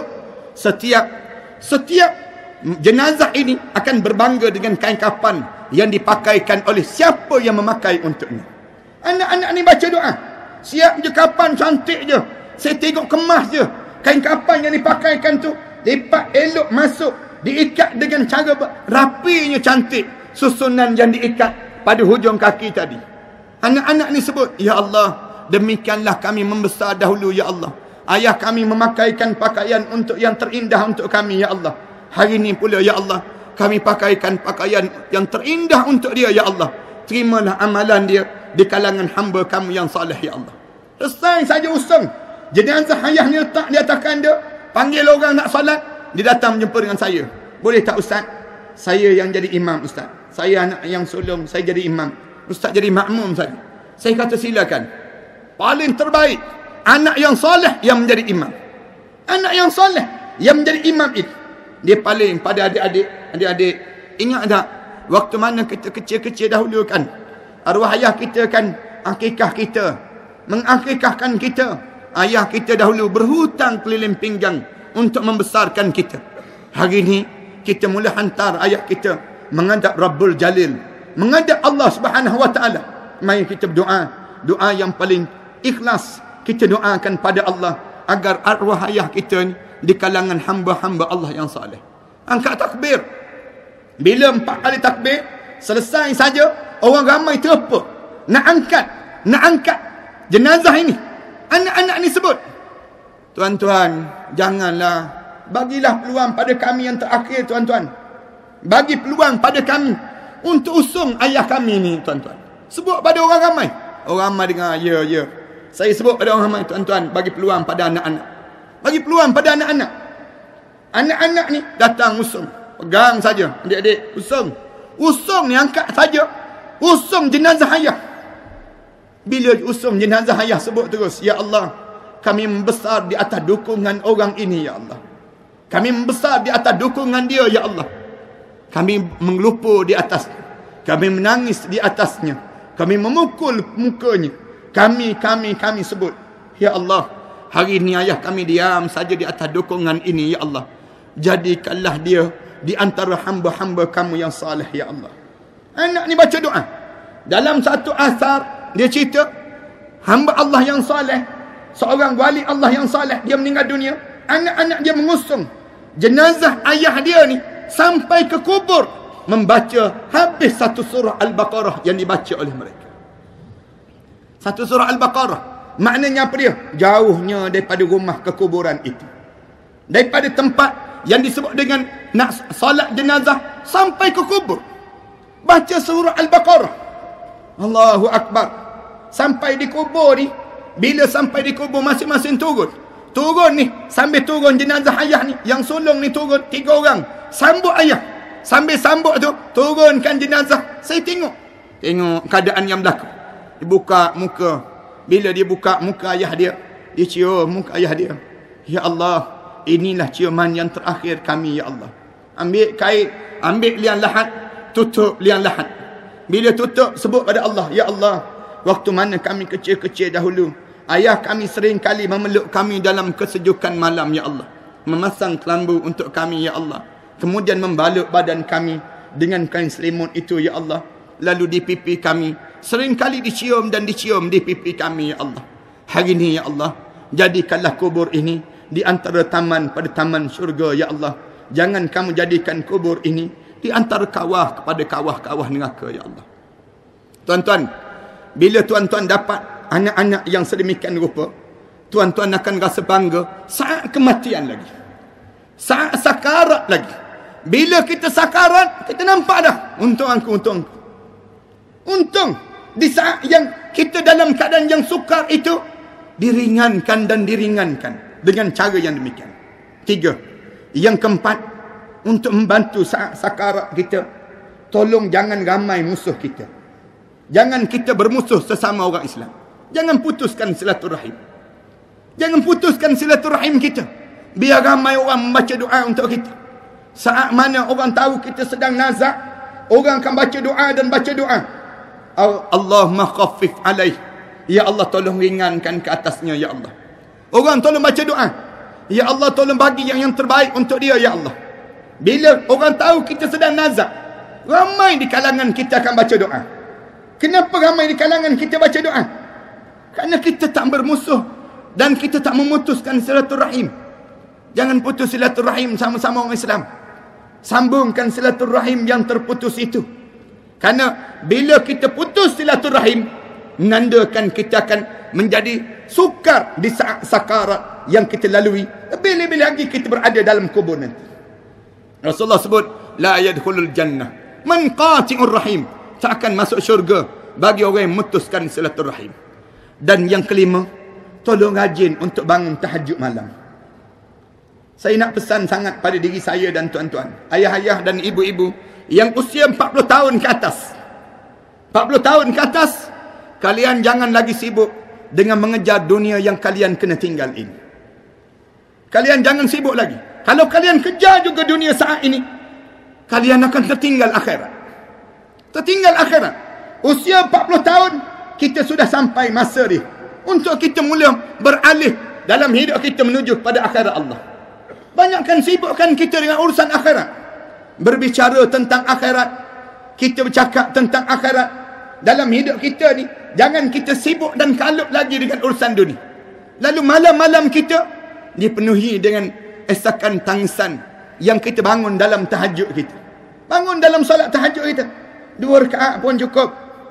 setiap jenazah ini akan berbangga dengan kain kapan yang dipakaikan oleh siapa yang memakai untuknya. Anak-anak ni baca doa, siap je kapan, cantik je. Saya tengok kemas je. Kain kapan yang dipakaikan tu, lipat elok masuk, diikat dengan cara rapinya, cantik. Susunan yang diikat pada hujung kaki tadi. Anak-anak ni sebut, ya Allah, demikianlah kami membesar dahulu, ya Allah. Ayah kami memakaikan pakaian untuk yang terindah untuk kami, ya Allah. Hari ini pula, ya Allah, kami pakaikan pakaian yang terindah untuk dia, ya Allah. Terimalah amalan dia di kalangan hamba kamu yang saleh, ya Allah. Selesai saja usung jenazah ayah ni, letak di atas kanda, panggil orang nak salat, dia datang jumpa dengan saya. Boleh tak Ustaz? Saya yang jadi imam, Ustaz. Saya anak yang sulung, saya jadi imam. Ustaz jadi makmum saja. Saya kata silakan. Paling terbaik, anak yang soleh yang menjadi imam. Anak yang soleh yang menjadi imam itu, dia paling pada adik-adik. Ingat tak, waktu mana kita kecil-kecil dahulu kan, arwah ayah kita kan akikah kita, mengakikahkan kita. Ayah kita dahulu berhutang keliling pinggang untuk membesarkan kita. Hari ini kita mula hantar ayah kita menghadap Rabbul Jalil, menghadap Allah Subhanahu wa taala. Mari kita berdoa, doa yang paling ikhlas. Kita doakan pada Allah agar arwah ayah kita di kalangan hamba-hamba Allah yang saleh. Angkat takbir. Bila 4 kali takbir selesai saja, orang ramai terpa nak angkat jenazah ini. Anak-anak ni sebut, tuan-tuan, janganlah, bagilah peluang pada kami yang terakhir, tuan-tuan. Bagi peluang pada kami untuk usung ayah kami ni, tuan-tuan. Sebut pada orang ramai. Orang ramai dengar, ya. Saya sebut pada orang ramai, tuan-tuan, bagi peluang pada anak-anak. Bagi peluang pada anak-anak. Anak-anak ni datang usung. Pegang saja, adik-adik, usung. Usung ni angkat saja. Usung jenazah ayah. Bila usung jenazah ayah, sebut terus, ya Allah, kami membesar di atas dukungan orang ini, ya Allah. Kami membesar di atas dukungan dia, ya Allah. Kami mengelupur di atas, kami menangis di atasnya, kami memukul mukanya. Kami sebut, ya Allah, hari ini ayah kami diam saja di atas dukungan ini, ya Allah. Jadikanlah dia di antara hamba-hamba kamu yang saleh, ya Allah. Anak ni baca doa. Dalam satu asar, dia cerita, hamba Allah yang saleh, seorang wali Allah yang saleh, dia meninggal dunia. Anak-anak dia mengusung jenazah ayah dia ni sampai ke kubur, membaca habis satu surah Al-Baqarah yang dibaca oleh mereka. Satu surah Al-Baqarah. Maknanya apa dia? Jauhnya daripada rumah ke kuburan itu, daripada tempat yang disebut dengan nak salat jenazah sampai ke kubur, baca surah Al-Baqarah. Allahu Akbar. Sampai di kubur ni, bila sampai di kubur masing-masing turun turun ni, sambil turun jenazah ayah ni, yang sulung ni turun 3 orang, sambut ayah. Sambil sambut tu, turunkan jenazah. Saya tengok keadaan yang berlaku. Dia buka muka. Bila dia buka muka ayah dia cium muka ayah dia. Ya Allah, inilah ciuman yang terakhir kami, ya Allah. Ambil kain, ambil liang lahat, tutup liang lahat. Bila tutup, sebut pada Allah, ya Allah, waktu mana kami kecil-kecil dahulu, ayah kami sering kali memeluk kami dalam kesejukan malam, ya Allah. Memasang kelambu untuk kami, ya Allah. Kemudian membalut badan kami dengan kain selimut itu, ya Allah. Lalu di pipi kami sering kali dicium dan dicium di pipi kami, ya Allah. Hari ini, ya Allah, jadikanlah kubur ini di antara taman pada taman syurga, ya Allah. Jangan kamu jadikan kubur ini di antara kawah kepada kawah-kawah neraka, ya Allah. Tuan-tuan, bila tuan-tuan dapat anak-anak yang sedemikian rupa, tuan-tuan akan rasa bangga saat kematian lagi, saat sakarat lagi. Bila kita sakarat, kita nampak dah, untung aku. Untung di saat yang kita dalam keadaan yang sukar itu, diringankan dengan cara yang demikian. 3. Yang keempat, untuk membantu saat sakarat kita, tolong jangan ramai musuh kita. Jangan kita bermusuh sesama orang Islam. Jangan putuskan silaturahim. Jangan putuskan silaturahim kita. Biar ramai orang membaca doa untuk kita. Saat mana orang tahu kita sedang nazak, orang akan baca doa dan baca doa. Allahumma khaffif alaih. Ya Allah, tolong ringankan ke atasnya, ya Allah. Orang tolong baca doa. Ya Allah, tolong bagi yang terbaik untuk dia, ya Allah. Bila orang tahu kita sedang nazak, ramai di kalangan kita akan baca doa. Kenapa ramai di kalangan kita baca doa? Kerana kita tak bermusuh dan kita tak memutuskan silaturahim. Jangan putus silaturahim sama-sama orang Islam. Sambungkan silaturahim yang terputus itu. Kerana bila kita putus silaturahim, menandakan kita akan menjadi sukar di saat sakarat yang kita lalui. Lebih-lebih lagi kita berada dalam kubur nanti. Rasulullah sebut, la yadkhulul jannah man qati'ur rahim. Tak akan masuk syurga bagi orang yang memutuskan silaturahim. Dan yang kelima, tolong rajin untuk bangun tahajud malam. Saya nak pesan sangat pada diri saya dan tuan-tuan, ayah-ayah dan ibu-ibu yang usia 40 tahun ke atas. 40 tahun ke atas, kalian jangan lagi sibuk dengan mengejar dunia yang kalian kena tinggal ini. Kalian jangan sibuk lagi. Kalau kalian kejar juga dunia saat ini, kalian akan tertinggal akhirat. Tertinggal akhirat. Usia 40 tahun, kita sudah sampai masa dia untuk kita mula beralih dalam hidup kita menuju pada akhirat Allah. Banyakkan sibukkan kita dengan urusan akhirat. Berbicara tentang akhirat, kita bercakap tentang akhirat dalam hidup kita ni. Jangan kita sibuk dan kalut lagi dengan urusan dunia. Lalu malam-malam kita dipenuhi dengan esakan tangisan yang kita bangun dalam tahajud kita. Bangun dalam solat tahajud kita, 2 rakaat pun cukup.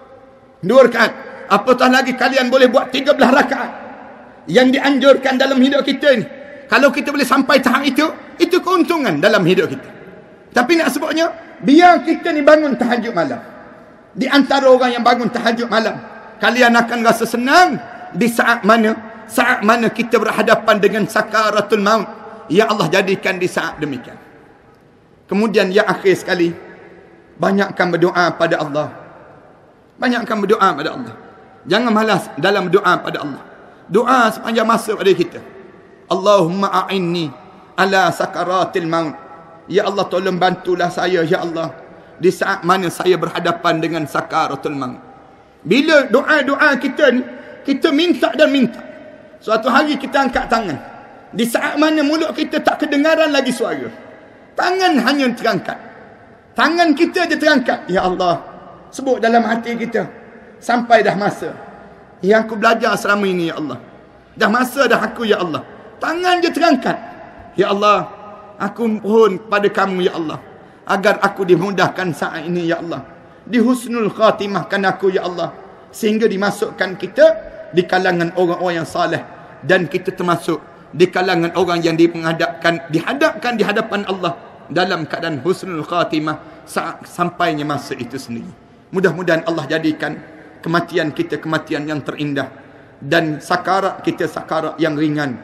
2 rakaat. Apatah lagi kalian boleh buat 13 rakaat. Yang dianjurkan dalam hidup kita ni. Kalau kita boleh sampai tahap itu keuntungan dalam hidup kita. Tapi nak sebutnya, biar kita ni bangun tahajud malam. Di antara orang yang bangun tahajud malam, kalian akan rasa senang di saat mana kita berhadapan dengan sakaratul maut. Ya Allah, jadikan di saat demikian. Kemudian yang akhir sekali, banyakkan berdoa pada Allah. Banyakkan berdoa pada Allah. Jangan malas dalam doa pada Allah. Doa sepanjang masa pada kita. Allahumma a'inni ala sakaratil maut. Ya Allah, tolong bantulah saya, ya Allah, di saat mana saya berhadapan dengan sakaratul maut. Bila doa-doa kita ni, kita minta dan minta. Suatu hari kita angkat tangan. Di saat mana mulut kita tak kedengaran lagi suara, tangan hanya terangkat. Tangan kita je terangkat. Ya Allah, sebut dalam hati kita, sampai dah masa yang aku belajar selama ini, ya Allah. Dah masa dah aku, ya Allah. Tangan je terangkat. Ya Allah, aku mohon pada kamu, ya Allah, agar aku dimudahkan saat ini, ya Allah. Di husnul khatimahkan aku, ya Allah, sehingga dimasukkan kita di kalangan orang-orang yang saleh, dan kita termasuk di kalangan orang yang dihadapkan di hadapan Allah dalam keadaan husnul khatimah saat sampainya masa itu sendiri. Mudah-mudahan Allah jadikan kematian kita kematian yang terindah, dan sakarat kita sakarat yang ringan,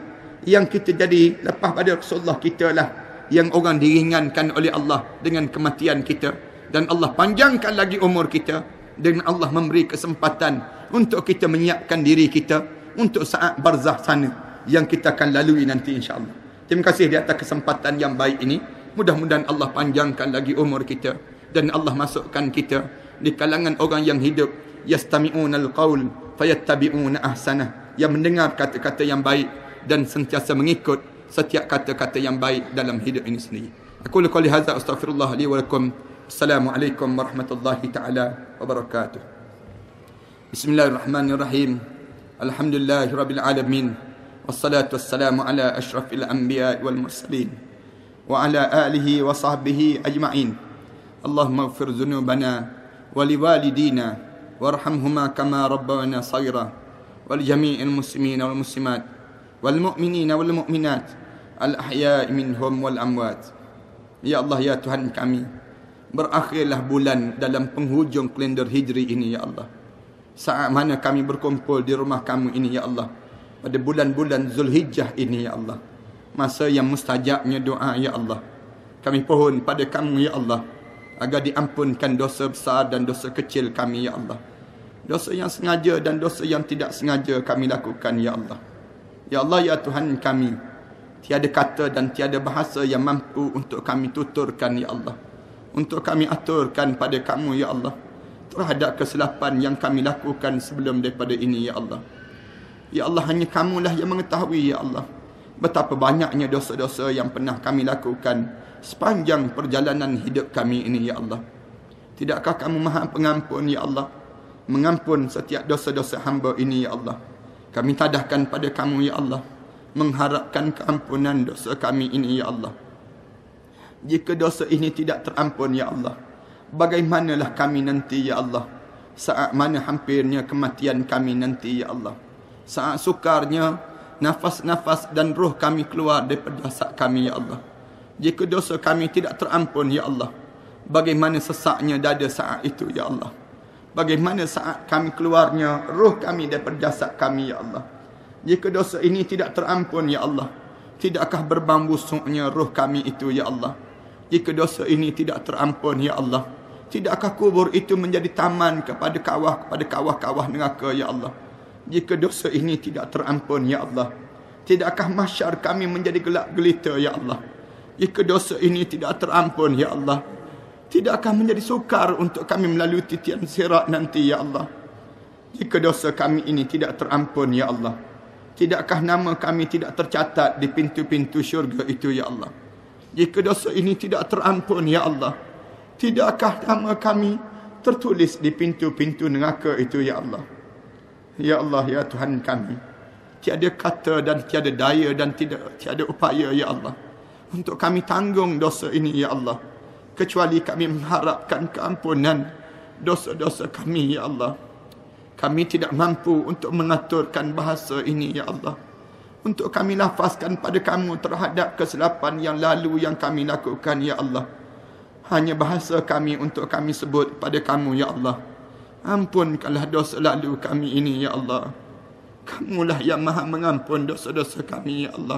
yang kita jadi lepas pada Rasulullah, kita lah yang orang diringankan oleh Allah dengan kematian kita, dan Allah panjangkan lagi umur kita, dan Allah memberi kesempatan untuk kita menyiapkan diri kita untuk saat barzah sana yang kita akan lalui nanti insya-Allah. Terima kasih di atas kesempatan yang baik ini. Mudah-mudahan Allah panjangkan lagi umur kita dan Allah masukkan kita di kalangan orang yang hidup yastami'unal qaul fayattabi'una ahsanah, yang mendengar kata-kata yang baik dan sentiasa mengikut setiap kata-kata yang baik dalam hidup ini sendiri. Aku qouli hadza astaghfirullah li wa lakum. Assalamualaikum warahmatullahi taala wabarakatuh. Bismillahirrahmanirrahim. Alhamdulillahirabbil alamin. Wassalatu wassalamu ala asyrafil anbiya'i wal mursalin wa ala alihi wa sahbihi ajma'in. Allahumma ighfir dhunubana wa liwalidina warhamhuma kama rabbayana shaghira wa li jami'il muslimina wal muslimat wal mu'minina wal mu'minat al ahya'i minhum wal amwat. Ya Allah, ya Tuhan kami, berakhirlah bulan dalam penghujung kalender Hijri ini ya Allah. Saat mana kami berkumpul di rumah kamu ini ya Allah, pada bulan-bulan Zulhijjah ini ya Allah, masa yang mustajabnya doa ya Allah. Kami pohon pada kamu ya Allah, agar diampunkan dosa besar dan dosa kecil kami ya Allah. Dosa yang sengaja dan dosa yang tidak sengaja kami lakukan ya Allah. Ya Allah, ya Tuhan kami, tiada kata dan tiada bahasa yang mampu untuk kami tuturkan ya Allah, untuk kami aturkan pada kamu ya Allah, terhadap kesilapan yang kami lakukan sebelum daripada ini ya Allah. Ya Allah, hanya kamulah yang mengetahui ya Allah betapa banyaknya dosa-dosa yang pernah kami lakukan sepanjang perjalanan hidup kami ini ya Allah. Tidakkah kamu Maha Pengampun ya Allah, mengampun setiap dosa-dosa hamba ini ya Allah. Kami tadahkan pada kamu ya Allah, mengharapkan keampunan dosa kami ini ya Allah. Jika dosa ini tidak terampun ya Allah, bagaimanalah kami nanti ya Allah, saat mana hampirnya kematian kami nanti ya Allah, saat sukarnya nafas-nafas dan roh kami keluar daripada jasad kami ya Allah. Jika dosa kami tidak terampun ya Allah, bagaimana sesaknya dada saat itu ya Allah, bagaimana saat kami keluarnya roh kami daripada jasad kami ya Allah. Jika dosa ini tidak terampun ya Allah, tidakkah berbau busuknya roh kami itu ya Allah. Jika dosa ini tidak terampun ya Allah, tidakkah kubur itu menjadi taman kepada kawah-kawah neraka ya Allah. Jika dosa ini tidak terampun ya Allah, tidakkah mahsyar kami menjadi gelap gelita ya Allah. Jika dosa ini tidak terampun ya Allah, tidakkah menjadi sukar untuk kami melalui titian sirat nanti ya Allah. Jika dosa kami ini tidak terampun ya Allah, tidakkah nama kami tidak tercatat di pintu-pintu syurga itu ya Allah. Jika dosa ini tidak terampun ya Allah, tidakkah nama kami tertulis di pintu-pintu neraka itu ya Allah. Ya Allah, ya Tuhan kami, tiada kata dan tiada daya dan tiada upaya ya Allah untuk kami tanggung dosa ini ya Allah, kecuali kami mengharapkan keampunan dosa-dosa kami ya Allah. Kami tidak mampu untuk mengaturkan bahasa ini ya Allah, untuk kami lafazkan pada kamu terhadap kesilapan yang lalu yang kami lakukan ya Allah. Hanya bahasa kami untuk kami sebut pada kamu ya Allah, ampunkanlah dosa lalu kami ini ya Allah. Kamulah yang Maha mengampun dosa-dosa kami ya Allah.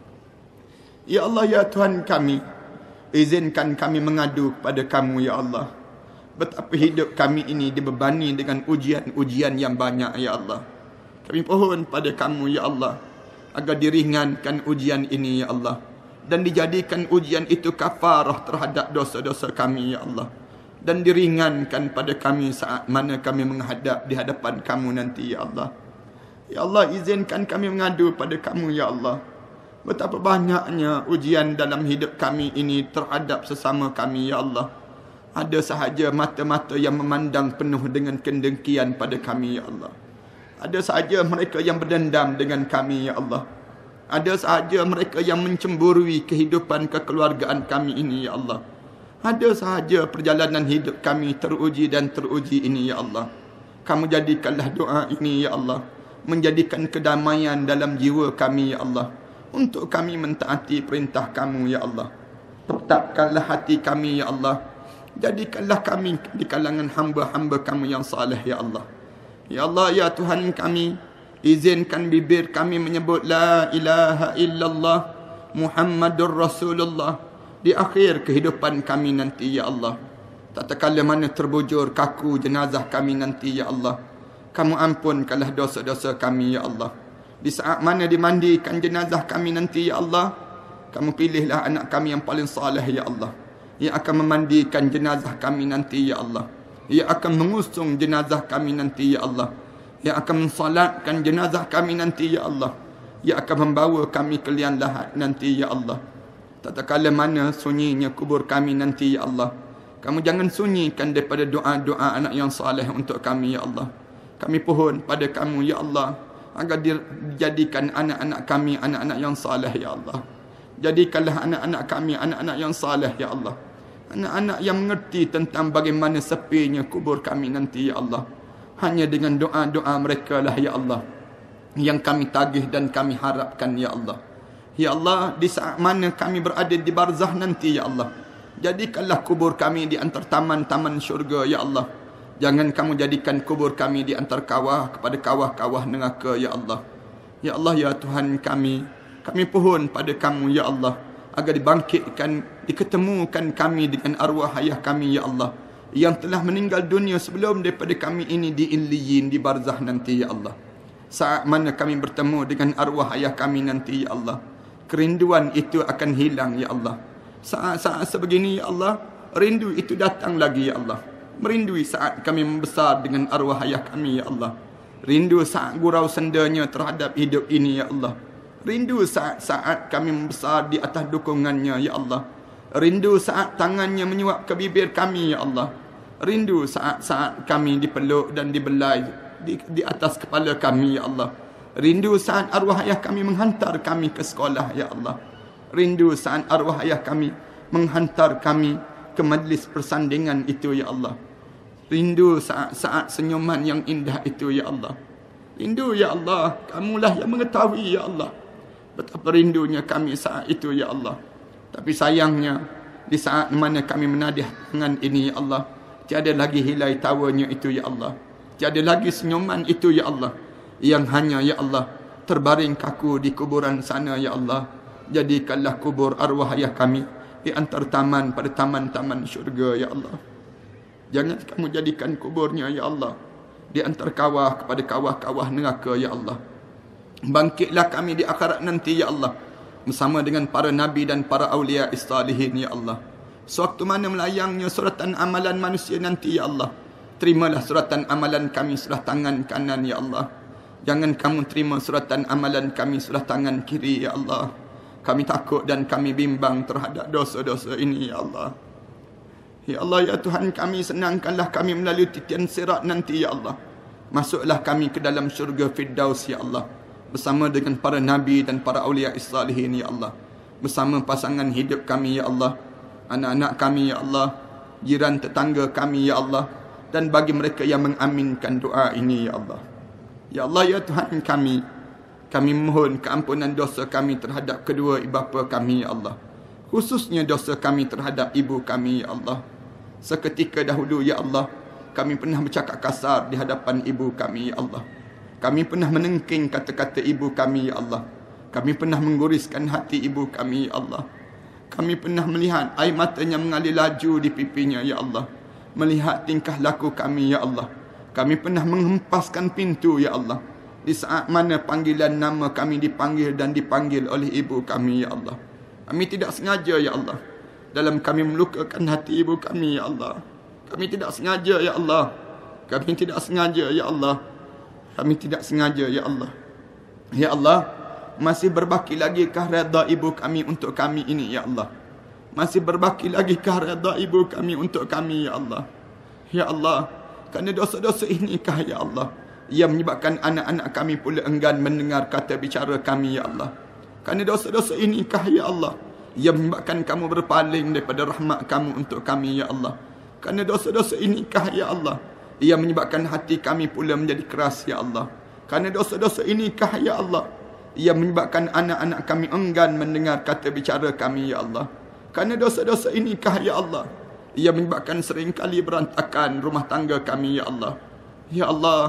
Ya Allah, ya Tuhan kami, izinkan kami mengadu kepada kamu ya Allah. Betapa hidup kami ini dibebani dengan ujian-ujian yang banyak ya Allah. Kami pohon pada kamu ya Allah, agar diringankan ujian ini ya Allah, dan dijadikan ujian itu kafarah terhadap dosa-dosa kami ya Allah, dan diringankan pada kami saat mana kami menghadap di hadapan kamu nanti ya Allah. Ya Allah, izinkan kami mengadu pada kamu ya Allah, betapa banyaknya ujian dalam hidup kami ini terhadap sesama kami ya Allah. Ada sahaja mata-mata yang memandang penuh dengan kedengkian pada kami ya Allah. Ada sahaja mereka yang berdendam dengan kami ya Allah. Ada sahaja mereka yang mencemburui kehidupan kekeluargaan kami ini ya Allah. Ada sahaja perjalanan hidup kami teruji dan teruji ini ya Allah. Kamu jadikanlah doa ini ya Allah menjadikan kedamaian dalam jiwa kami ya Allah, untuk kami mentaati perintah kamu ya Allah. Tetapkanlah hati kami ya Allah, jadikanlah kami di kalangan hamba-hamba kamu yang saleh ya Allah. Ya Allah, ya Tuhan kami, Izinkan bibir kami menyebut La ilaha illallah Muhammadur Rasulullah di akhir kehidupan kami nanti, ya Allah. Tak terkala mana terbujur kaku jenazah kami nanti, ya Allah. Kamu ampunkanlah dosa-dosa kami, ya Allah. Di saat mana dimandikan jenazah kami nanti, ya Allah, kamu pilihlah anak kami yang paling saleh, ya Allah, yang akan memandikan jenazah kami nanti, ya Allah, yang akan mengusung jenazah kami nanti, ya Allah, yang akan mensalatkan jenazah kami nanti, ya Allah, yang akan membawa kami ke liang lahat nanti, ya Allah. Tak terkala mana sunyinya kubur kami nanti, ya Allah, kamu jangan sunyikan daripada doa-doa anak yang saleh untuk kami, ya Allah. Kami pohon pada kamu, ya Allah, agar dijadikan anak-anak kami anak-anak yang saleh, ya Allah. Jadikanlah anak-anak kami anak-anak yang saleh, ya Allah. Anak-anak yang mengerti tentang bagaimana sepinya kubur kami nanti, ya Allah. Hanya dengan doa-doa mereka lah, ya Allah, yang kami tagih dan kami harapkan, ya Allah. Ya Allah, di saat mana kami berada di barzah nanti, ya Allah, jadikanlah kubur kami di antara taman-taman syurga, ya Allah. Jangan kamu jadikan kubur kami di antara kawah kepada kawah-kawah neraka, ya Allah. Ya Allah, ya Tuhan kami pohon pada kamu, ya Allah, agar dibangkitkan, diketemukan kami dengan arwah ayah kami, ya Allah, yang telah meninggal dunia sebelum daripada kami ini di Illiyin, di barzah nanti, ya Allah. Saat mana kami bertemu dengan arwah ayah kami nanti, ya Allah, kerinduan itu akan hilang, ya Allah. Saat-saat sebegini, ya Allah, rindu itu datang lagi, ya Allah. Merindui saat kami membesar dengan arwah ayah kami, ya Allah. Rindu saat gurau sendanya terhadap hidup ini, ya Allah. Rindu saat-saat kami membesar di atas dukungannya, ya Allah. Rindu saat tangannya menyuap ke bibir kami, ya Allah. Rindu saat-saat kami dipeluk dan dibelai di atas kepala kami, ya Allah. Rindu saat arwah ayah kami menghantar kami ke sekolah, ya Allah. Rindu saat arwah ayah kami menghantar kami ke majlis persandingan itu, ya Allah. Rindu saat-saat senyuman yang indah itu, ya Allah. Rindu, ya Allah, kamulah yang mengetahui, ya Allah, betapa rindunya kami saat itu, ya Allah. Tapi sayangnya, di saat mana kami menadiah tangan ini, ya Allah, tiada lagi hilai tawanya itu, ya Allah. Tiada lagi senyuman itu, ya Allah, yang hanya, ya Allah, terbaring kaku di kuburan sana, ya Allah. Jadikanlah kubur arwah ayah kami di antar taman pada taman-taman syurga, ya Allah. Jangan kamu jadikan kuburnya, ya Allah, di antar kawah kepada kawah-kawah neraka, ya Allah. Bangkitlah kami di akhirat nanti, ya Allah, bersama dengan para nabi dan para awliya salihin, ya Allah. Sewaktu mana melayangnya suratan amalan manusia nanti, ya Allah, terimalah suratan amalan kami sebelah tangan kanan, ya Allah. Jangan kamu terima suratan amalan kami sebelah tangan kiri, ya Allah. Kami takut dan kami bimbang terhadap dosa-dosa ini, ya Allah. Ya Allah, ya Tuhan kami, senangkanlah kami melalui titian sirat nanti, ya Allah. Masuklah kami ke dalam syurga Firdaus, ya Allah, bersama dengan para nabi dan para awliya salihin, ya Allah. Bersama pasangan hidup kami, ya Allah, anak-anak kami, ya Allah, jiran tetangga kami, ya Allah, dan bagi mereka yang mengaminkan doa ini, ya Allah. Ya Allah, ya Tuhan kami mohon keampunan dosa kami terhadap kedua ibu bapa kami, ya Allah. Khususnya dosa kami terhadap ibu kami, ya Allah. Seketika dahulu, ya Allah, kami pernah bercakap kasar di hadapan ibu kami, ya Allah. Kami pernah menengking kata-kata ibu kami, ya Allah. Kami pernah mengguriskan hati ibu kami, ya Allah. Kami pernah melihat air matanya mengalir laju di pipinya, ya Allah. Melihat tingkah laku kami, ya Allah. Kami pernah menghempaskan pintu, ya Allah, di saat mana panggilan nama kami dipanggil dan dipanggil oleh ibu kami, ya Allah. Kami tidak sengaja, ya Allah, dalam kami melukakan hati ibu kami, ya Allah. Kami tidak sengaja, ya Allah. Kami tidak sengaja, ya Allah. Kami tidak sengaja, ya Allah. Ya Allah, masih berbaki lagikah redha ibu kami untuk kami ini, ya Allah? Masih berbaki lagikah redha ibu kami untuk kami, ya Allah? Ya Allah, kerana dosa-dosa inikah, ya Allah, yang menyebabkan anak-anak kami pula enggan mendengar kata bicara kami, ya Allah. Kerana dosa-dosa inikah, ya Allah, yang menyebabkan kamu berpaling daripada rahmat kamu untuk kami, ya Allah. Kerana dosa-dosa inikah, ya Allah, yang menyebabkan hati kami pula menjadi keras, ya Allah. Kerana dosa-dosa inikah, ya Allah, yang menyebabkan anak-anak kami enggan mendengar kata bicara kami, ya Allah. Kerana dosa-dosa inikah, ya Allah, yang menyebabkan seringkali berantakan rumah tangga kami, ya Allah. Ya Allah,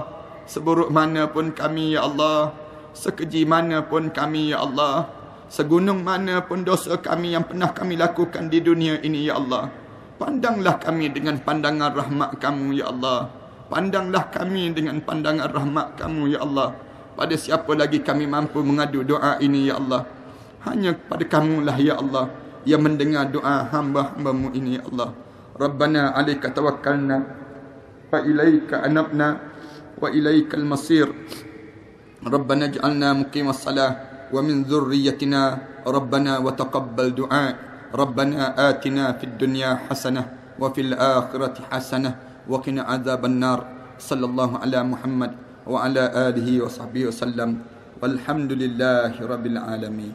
seburuk mana pun kami ya Allah, sekeji mana pun kami ya Allah, segunung mana pun dosa kami yang pernah kami lakukan di dunia ini ya Allah, pandanglah kami dengan pandangan rahmat kamu ya Allah. Pandanglah kami dengan pandangan rahmat kamu ya Allah. Pada siapa lagi kami mampu mengadu doa ini ya Allah? Hanya kepada kamulah ya Allah yang mendengar doa hamba-hambamu ini ya Allah. Rabbana alaika tawakkalna wa ilaika anabna wa ilaikal masir. Rabbana ij'alna muqimas salah wa min dhurriyyatina Rabbana wa taqabbal du'a. Rabbana atina fid dunya hasanah wa fil akhirati hasanah wa qina adzaban nar. Sallallahu ala Muhammad wa ala alihi wa sahbihi wasallam. Walhamdulillahi rabbil alamin.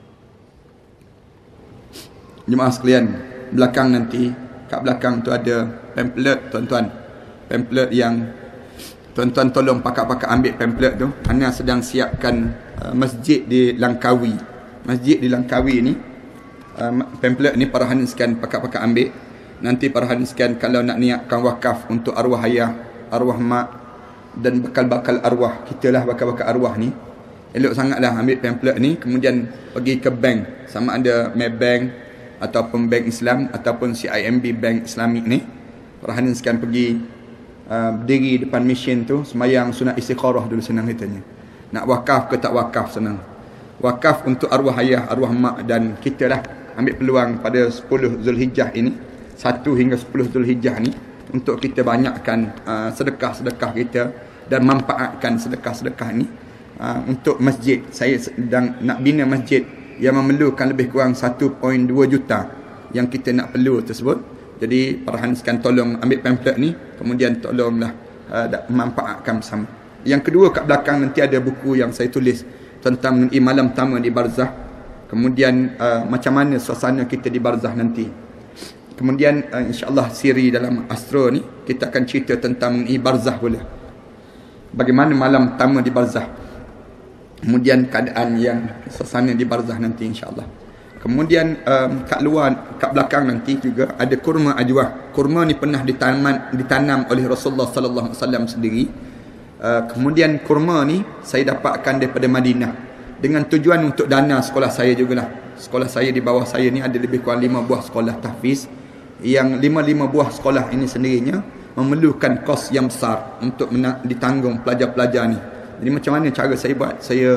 Jemaah sekalian, belakang nanti, kat belakang tu ada pamphlet tuan-tuan. Pamphlet yang tuan-tuan tolong pakak-pakak ambil pamphlet tu. Ana sedang siapkan masjid di Langkawi. Masjid di Langkawi ni, pamphlet ni para hadirin sekalian pakak-pakak ambil. Nanti para hadirin sekalian kalau nak niatkan wakaf untuk arwah ayah, arwah mak dan bakal-bakal arwah kita lah, bakal-bakal arwah ni, elok sangatlah ambil pamphlet ni, kemudian pergi ke bank, sama ada Maybank ataupun bank Islam ataupun CIMB bank Islamik ni. Para hadirin sekalian pergi berdiri depan mesin tu, semayang sunat istikharah dulu, senang katanya. Nak wakaf ke tak wakaf, senang. Wakaf untuk arwah ayah, arwah mak dan kita lah. Ambil peluang pada 10 Zulhijjah ini, 1 hingga 10 Zulhijjah ni, untuk kita banyakkan sedekah-sedekah kita dan manfaatkan sedekah-sedekah ni untuk masjid. Saya sedang nak bina masjid yang memerlukan lebih kurang 1.2 juta yang kita nak perlu tersebut. Jadi para hadirin sekalian tolong ambil pamphlet ni, kemudian tolonglah manfaatkan bersama. Yang kedua, kat belakang nanti ada buku yang saya tulis tentang mengenai malam pertama di barzah. Kemudian macam mana suasana kita di barzah nanti. Kemudian insya-Allah siri dalam Astro ni kita akan cerita tentang mengenai barzah pula. Bagaimana malam pertama di barzah. Kemudian keadaan yang suasana di barzah nanti insya-Allah. Kemudian kat luar, kat belakang nanti juga ada kurma ajwah. Kurma ni pernah ditanam oleh Rasulullah sallallahu alaihi wasallam sendiri. Kemudian kurma ni saya dapatkan daripada Madinah dengan tujuan untuk dana sekolah saya jugalah. Sekolah saya di bawah saya ni ada lebih kurang 5 buah sekolah tahfiz, yang 5 buah sekolah ini sendirinya memerlukan kos yang besar untuk ditanggung pelajar-pelajar ni. Jadi macam mana cara saya buat?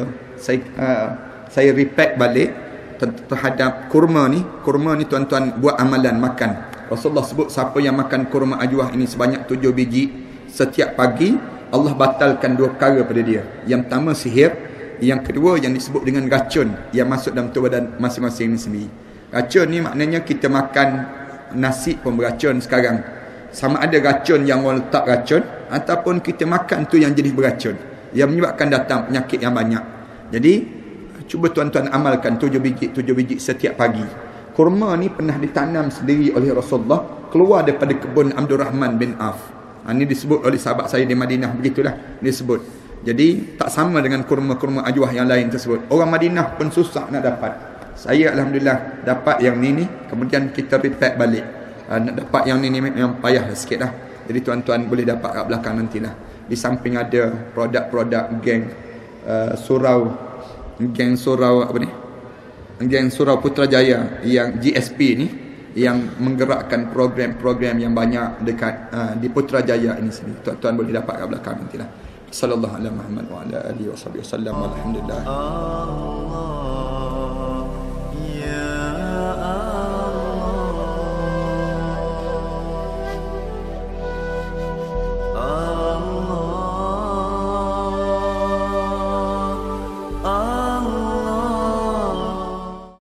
Saya repack balik terhadap kurma ni. Kurma ni tuan-tuan buat amalan makan. Rasulullah sebut siapa yang makan kurma ajwah ini sebanyak 7 biji setiap pagi, Allah batalkan 2 perkara pada dia. Yang pertama sihir, yang kedua yang disebut dengan racun yang masuk dalam tubuh badan masing-masing ni sendiri. Racun ni maknanya kita makan nasi pun beracun sekarang. Sama ada racun yang orang letak racun ataupun kita makan tu yang jadi beracun, yang menyebabkan datang penyakit yang banyak. Jadi cuba tuan-tuan amalkan 7 biji setiap pagi. Kurma ni pernah ditanam sendiri oleh Rasulullah, keluar daripada kebun Abdul Rahman bin Auf. Ini disebut oleh sahabat saya di Madinah, begitulah disebut. Jadi tak sama dengan kurma-kurma ajwah yang lain tersebut. Orang Madinah pun susah nak dapat. Saya alhamdulillah dapat yang ni, kemudian kita repack balik. Nak dapat yang ni memang payah sikit lah. Jadi tuan-tuan boleh dapat kat belakang nantilah. Di samping ada produk-produk geng surau apa ni? Geng Surau Putrajaya yang GSP ni, yang menggerakkan program-program yang banyak dekat di Putrajaya ini sendiri. Tuan-tuan boleh dapat kat belakang nantilah. Sallallahu alaihi Muhammad wa ala alihi wasallam. Alhamdulillah.